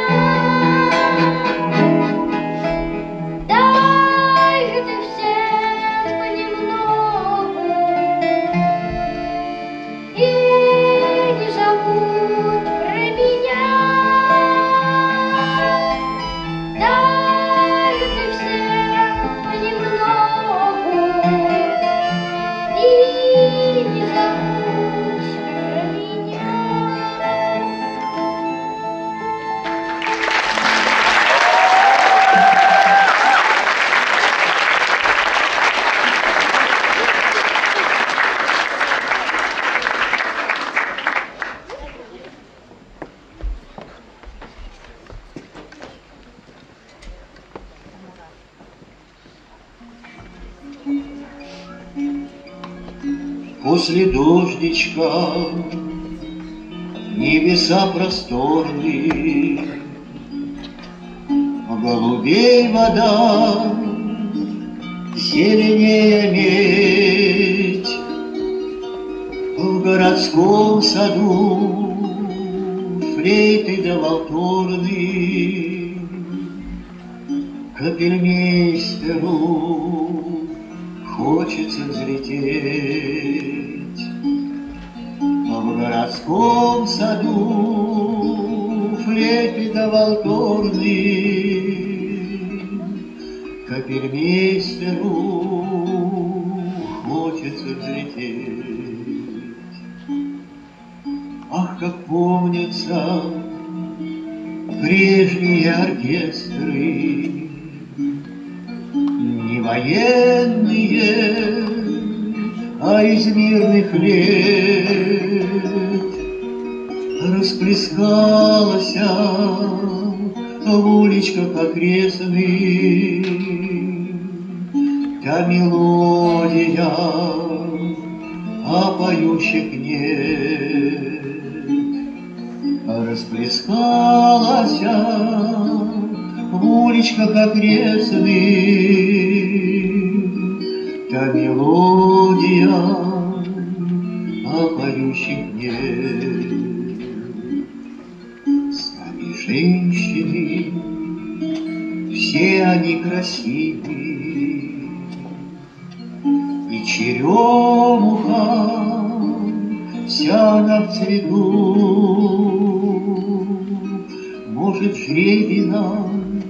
Дай же ты всем понемногу и не забудь про меня. Дай же ты всем понемногу и не забудь про меня. После дождичка небеса просторные, голубей вода, зеленее медь. В городском саду флейты да валторны, капельмейстеру хочется взлететь. А в городском саду флейты да валторны, капельмейстеру хочется взлететь. Ах, как помнятся прежние оркестры, не военные, а из мирных лет. Расплескалась в уличках окрестных та мелодия, а поющих нет. Расплескалась в уличках окрестных та мелодия, а поющих нет. Сами женщины, все они красивы, и черемуха вся она в цвету. Может, жребий нам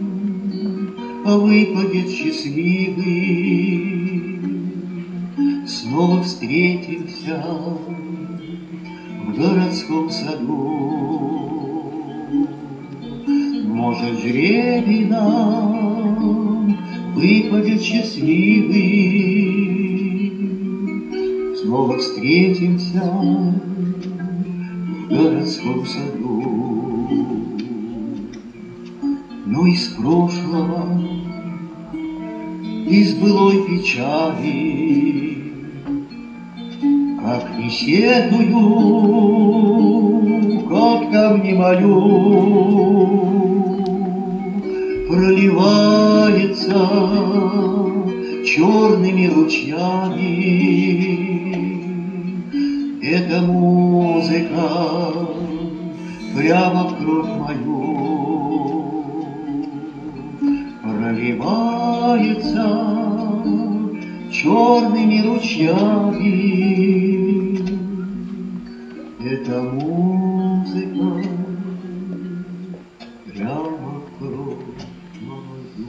выпадет счастливый, снова встретимся в городском саду. Может, жребий нам выпадет счастливый, снова встретимся в городском саду. Но из прошлого, из былой печали, как не сетую, как там не молю, проливается черными ручьями эта музыка прямо в кровь мою. Проливается черными ручьями эта музыка прямо в кровь мою.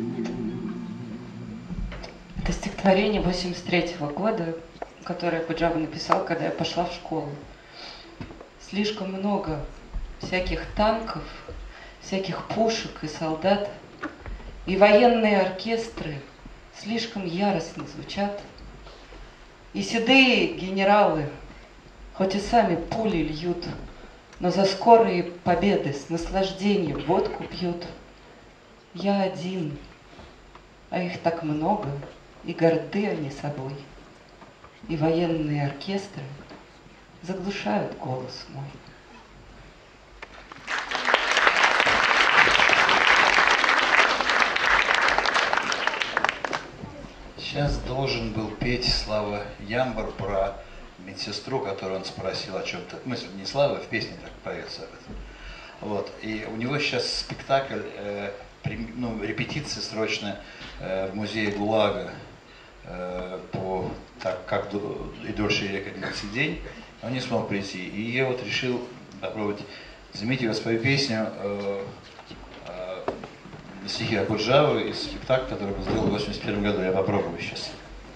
Это стихотворение восемьдесят третьего года, которое Куджава написал, когда я пошла в школу. Слишком много всяких танков, всяких пушек и солдат, и военные оркестры слишком яростно звучат, и седые генералы хоть и сами пули льют, но за скорые победы с наслаждением водку пьют. Я один, а их так много, и горды они собой, и военные оркестры заглушают голос мой. Сейчас должен был петь Слава Ямбар про медсестру, которую он спросил о чем-то. В смысле, не Слава, в песне так поется об этом. Вот. И у него сейчас спектакль, э, при, ну, репетиция срочно э, в музее ГУЛАГа э, по так как идущий век одиннадцатый день. Он не смог прийти. И я вот решил попробовать заменить его свою песню э, э, стихи Акуджавы из спектакля, который был сделан в восемьдесят первом году. Я попробую сейчас.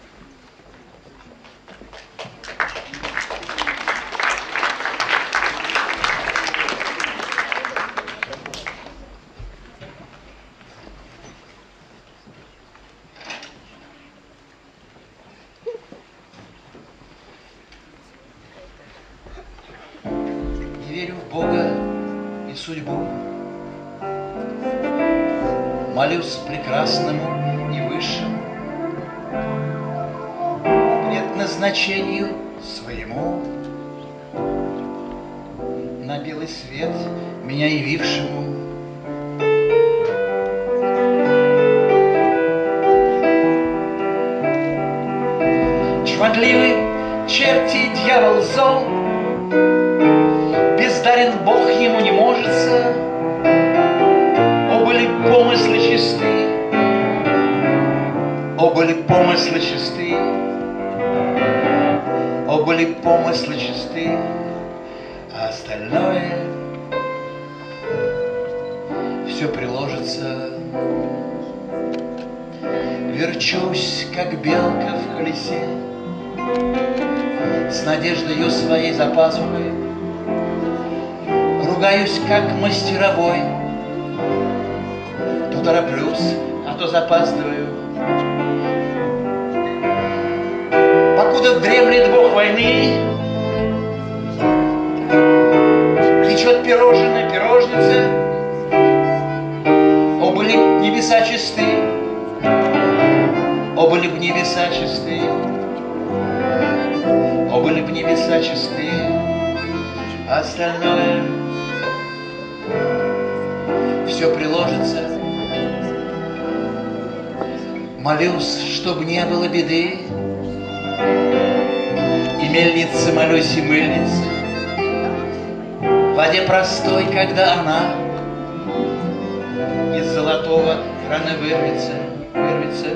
Не верю в Бога и судьбу, молюсь прекрасному и высшему, предназначению своему, на белый свет меня явившему. Чванливый черти дьявол зол, бездарен Бог ему не можется. О, были помыслы чисты, о, были помыслы чисты, о, были помыслы чисты, а остальное все приложится. Верчусь, как белка в колесе, с надеждою своей за пазухой, ругаюсь, как мастеровой, то тороплюсь, а то запаздываю. Покуда дремлет бог войны, течет пирожная пирожница, о, были б небеса чисты, о, были б небеса чисты, о, были б небеса чисты, а остальное все приложится. Молюсь, чтоб не было беды, и мельницы молюсь, и мыльницы, в воде простой, когда она из золотого крана вырвется, вырвется.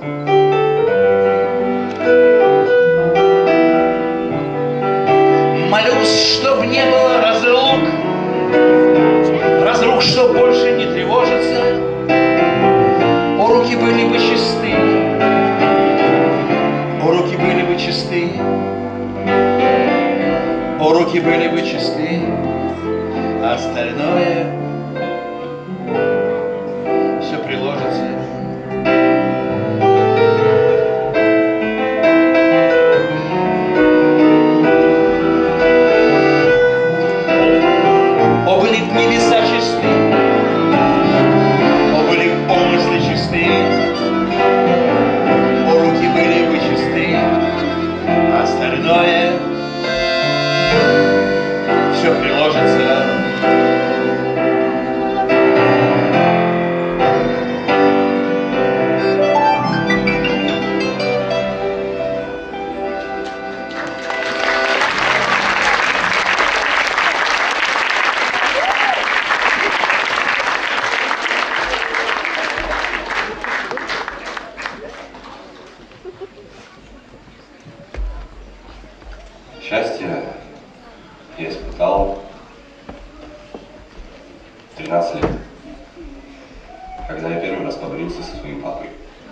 Молюсь, чтоб не было разлук, разрух, чтоб больше не тревожиться. О, руки были бы чисты, о, руки были бы чисты, о, руки были бы чисты, а остальное все приложится. О, были б небеса чисты, о, были б помыслы чисты, о, руки были бы чисты, а остальное все приложится. Счастье я испытал в тринадцать лет, когда я первый раз побрился со своим папой.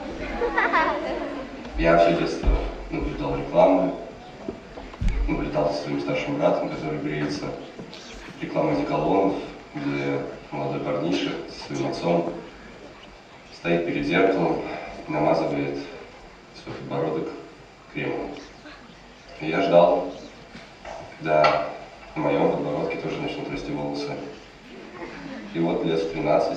Я все детство наблюдал рекламы, наблюдал за своим старшим братом, который бреется, реклама одеколонов, где молодой парниша со своим отцом стоит перед зеркалом и намазывает свой подбородок кремом. И я ждал, Да, на моем подбородке тоже начнут расти волосы. И вот лет в тринадцать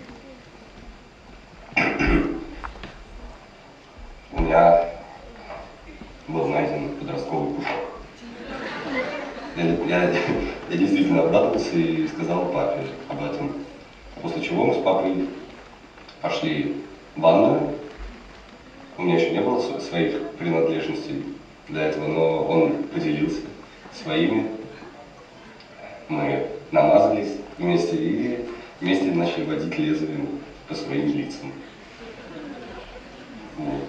у меня был найден подростковый пушок. Я, я, я действительно обрадовался и сказал папе об этом. После чего мы с папой пошли в ванную. У меня еще не было своих принадлежностей для этого, но он поделился своими. Мы намазались вместе и вместе начали водить лезвием по своим лицам. Вот.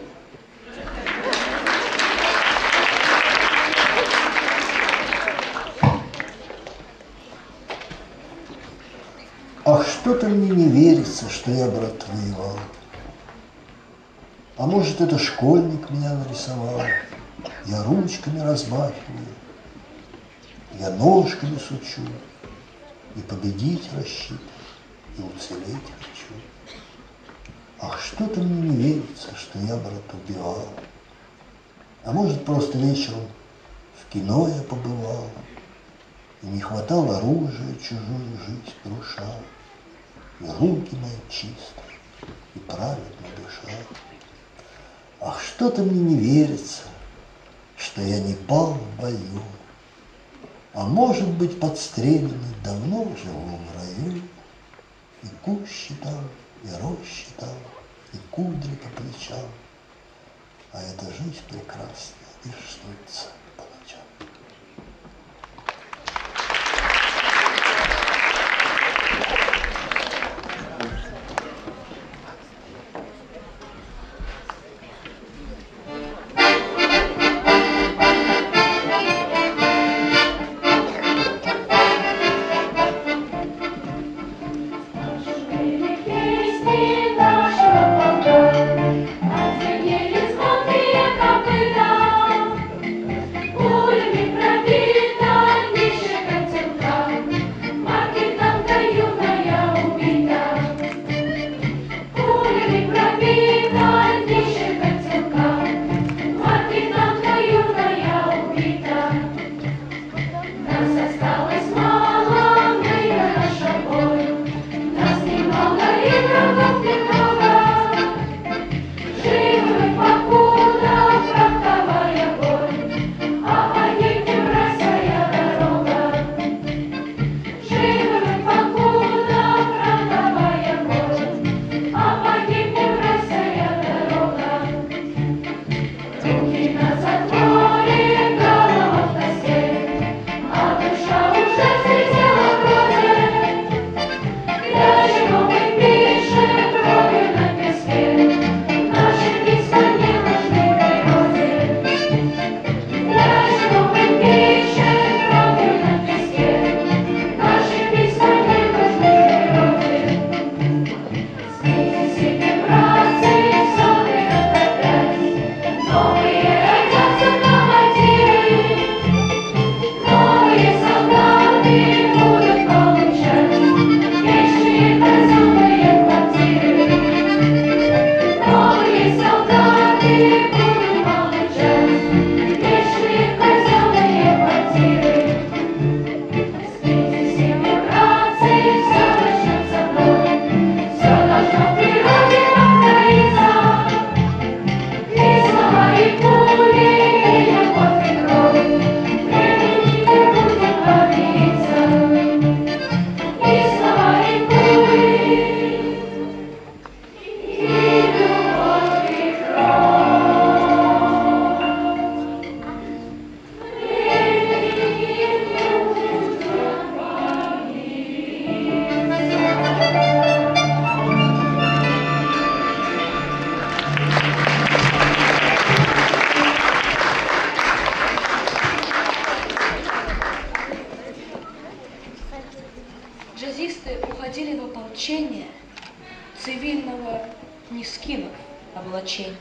Ах, что-то мне не верится, что я, брат, воевал. А может, это школьник меня нарисовал. Я ручками размахиваю, я ножками сучу, и победить рассчитываю, и уцелеть хочу. Ах, что-то мне не верится, что я, брат, убивал. А может, просто вечером в кино я побывал, и не хватало оружия, чужую жизнь крушал, и руки мои чистые, и праведно дышал. Ах, что-то мне не верится, что я не пал в бою, а может быть, подстреленный давно живу в раю, и кущи там, и рощи там, и кудри по плечам, а эта жизнь прекрасная лишь снится по ночам. Джазисты уходили в ополчение цивильного не скинув облачения.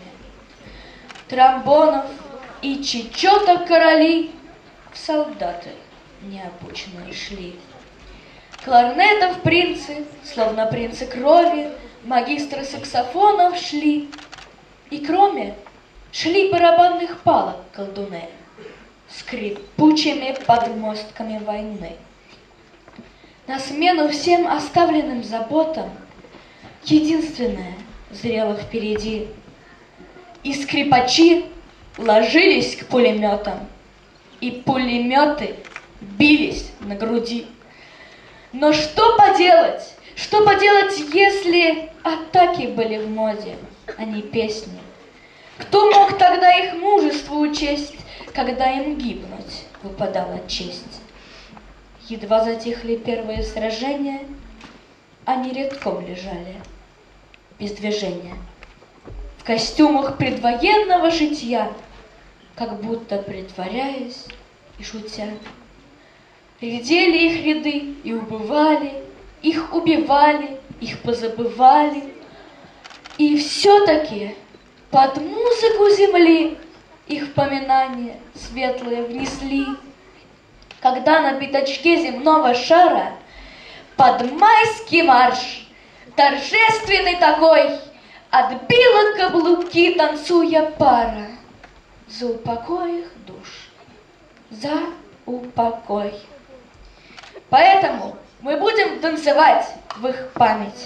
Тромбонов и чечеток короли в солдаты необученные шли. Кларнетов принцы, словно принцы крови, магистры саксофонов шли. И кроме шли барабанных палок колдуны, скрипучими подмостками войны. На смену всем оставленным заботам единственное зрело впереди. И скрипачи ложились к пулеметам, и пулеметы бились на груди. Но что поделать? Что поделать, если атаки были в моде, а не песни? Кто мог тогда их мужество учесть, когда им гибнуть выпадала честь? Едва затихли первые сражения, они редком лежали, без движения, в костюмах предвоенного житья, как будто притворяясь и шутя. Редели их ряды и убывали, их убивали, их позабывали. И все-таки под музыку земли их вспоминания светлые внесли, когда на пятачке земного шара под майский марш, торжественный такой, отбила каблуки, танцуя пара. За упокой их душ, за упокой. Поэтому мы будем танцевать в их память.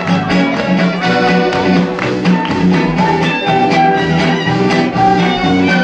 Thank you.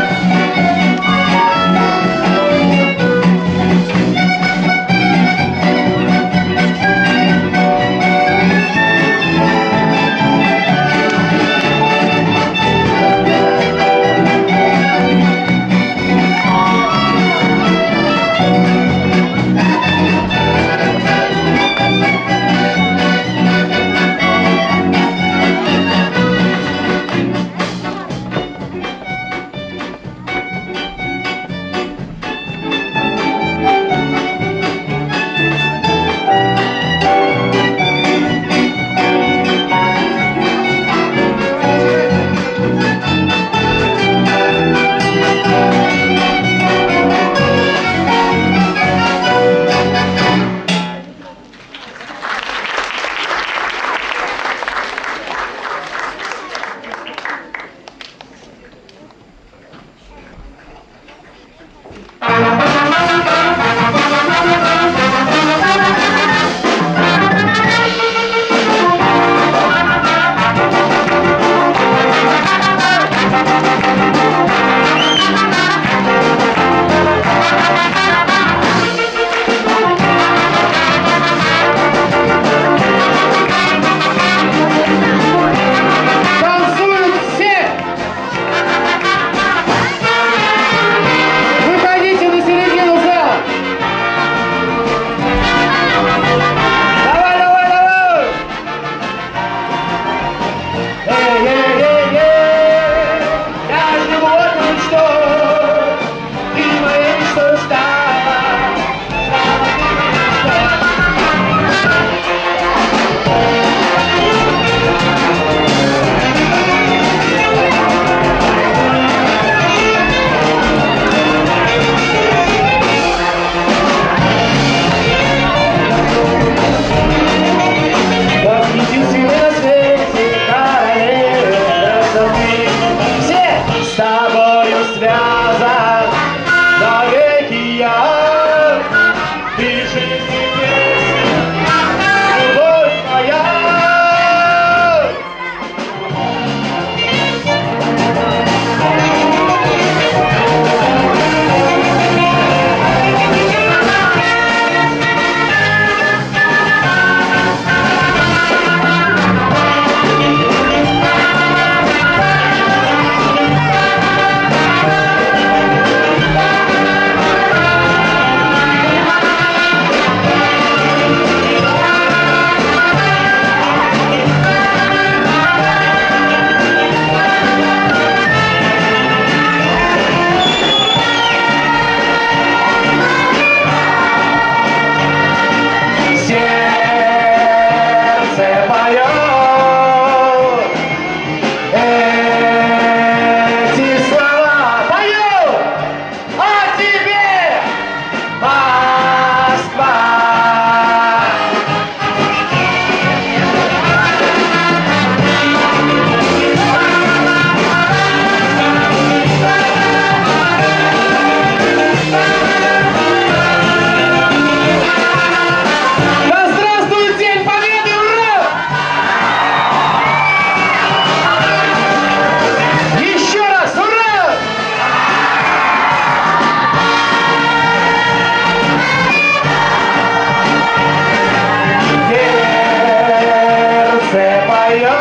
моя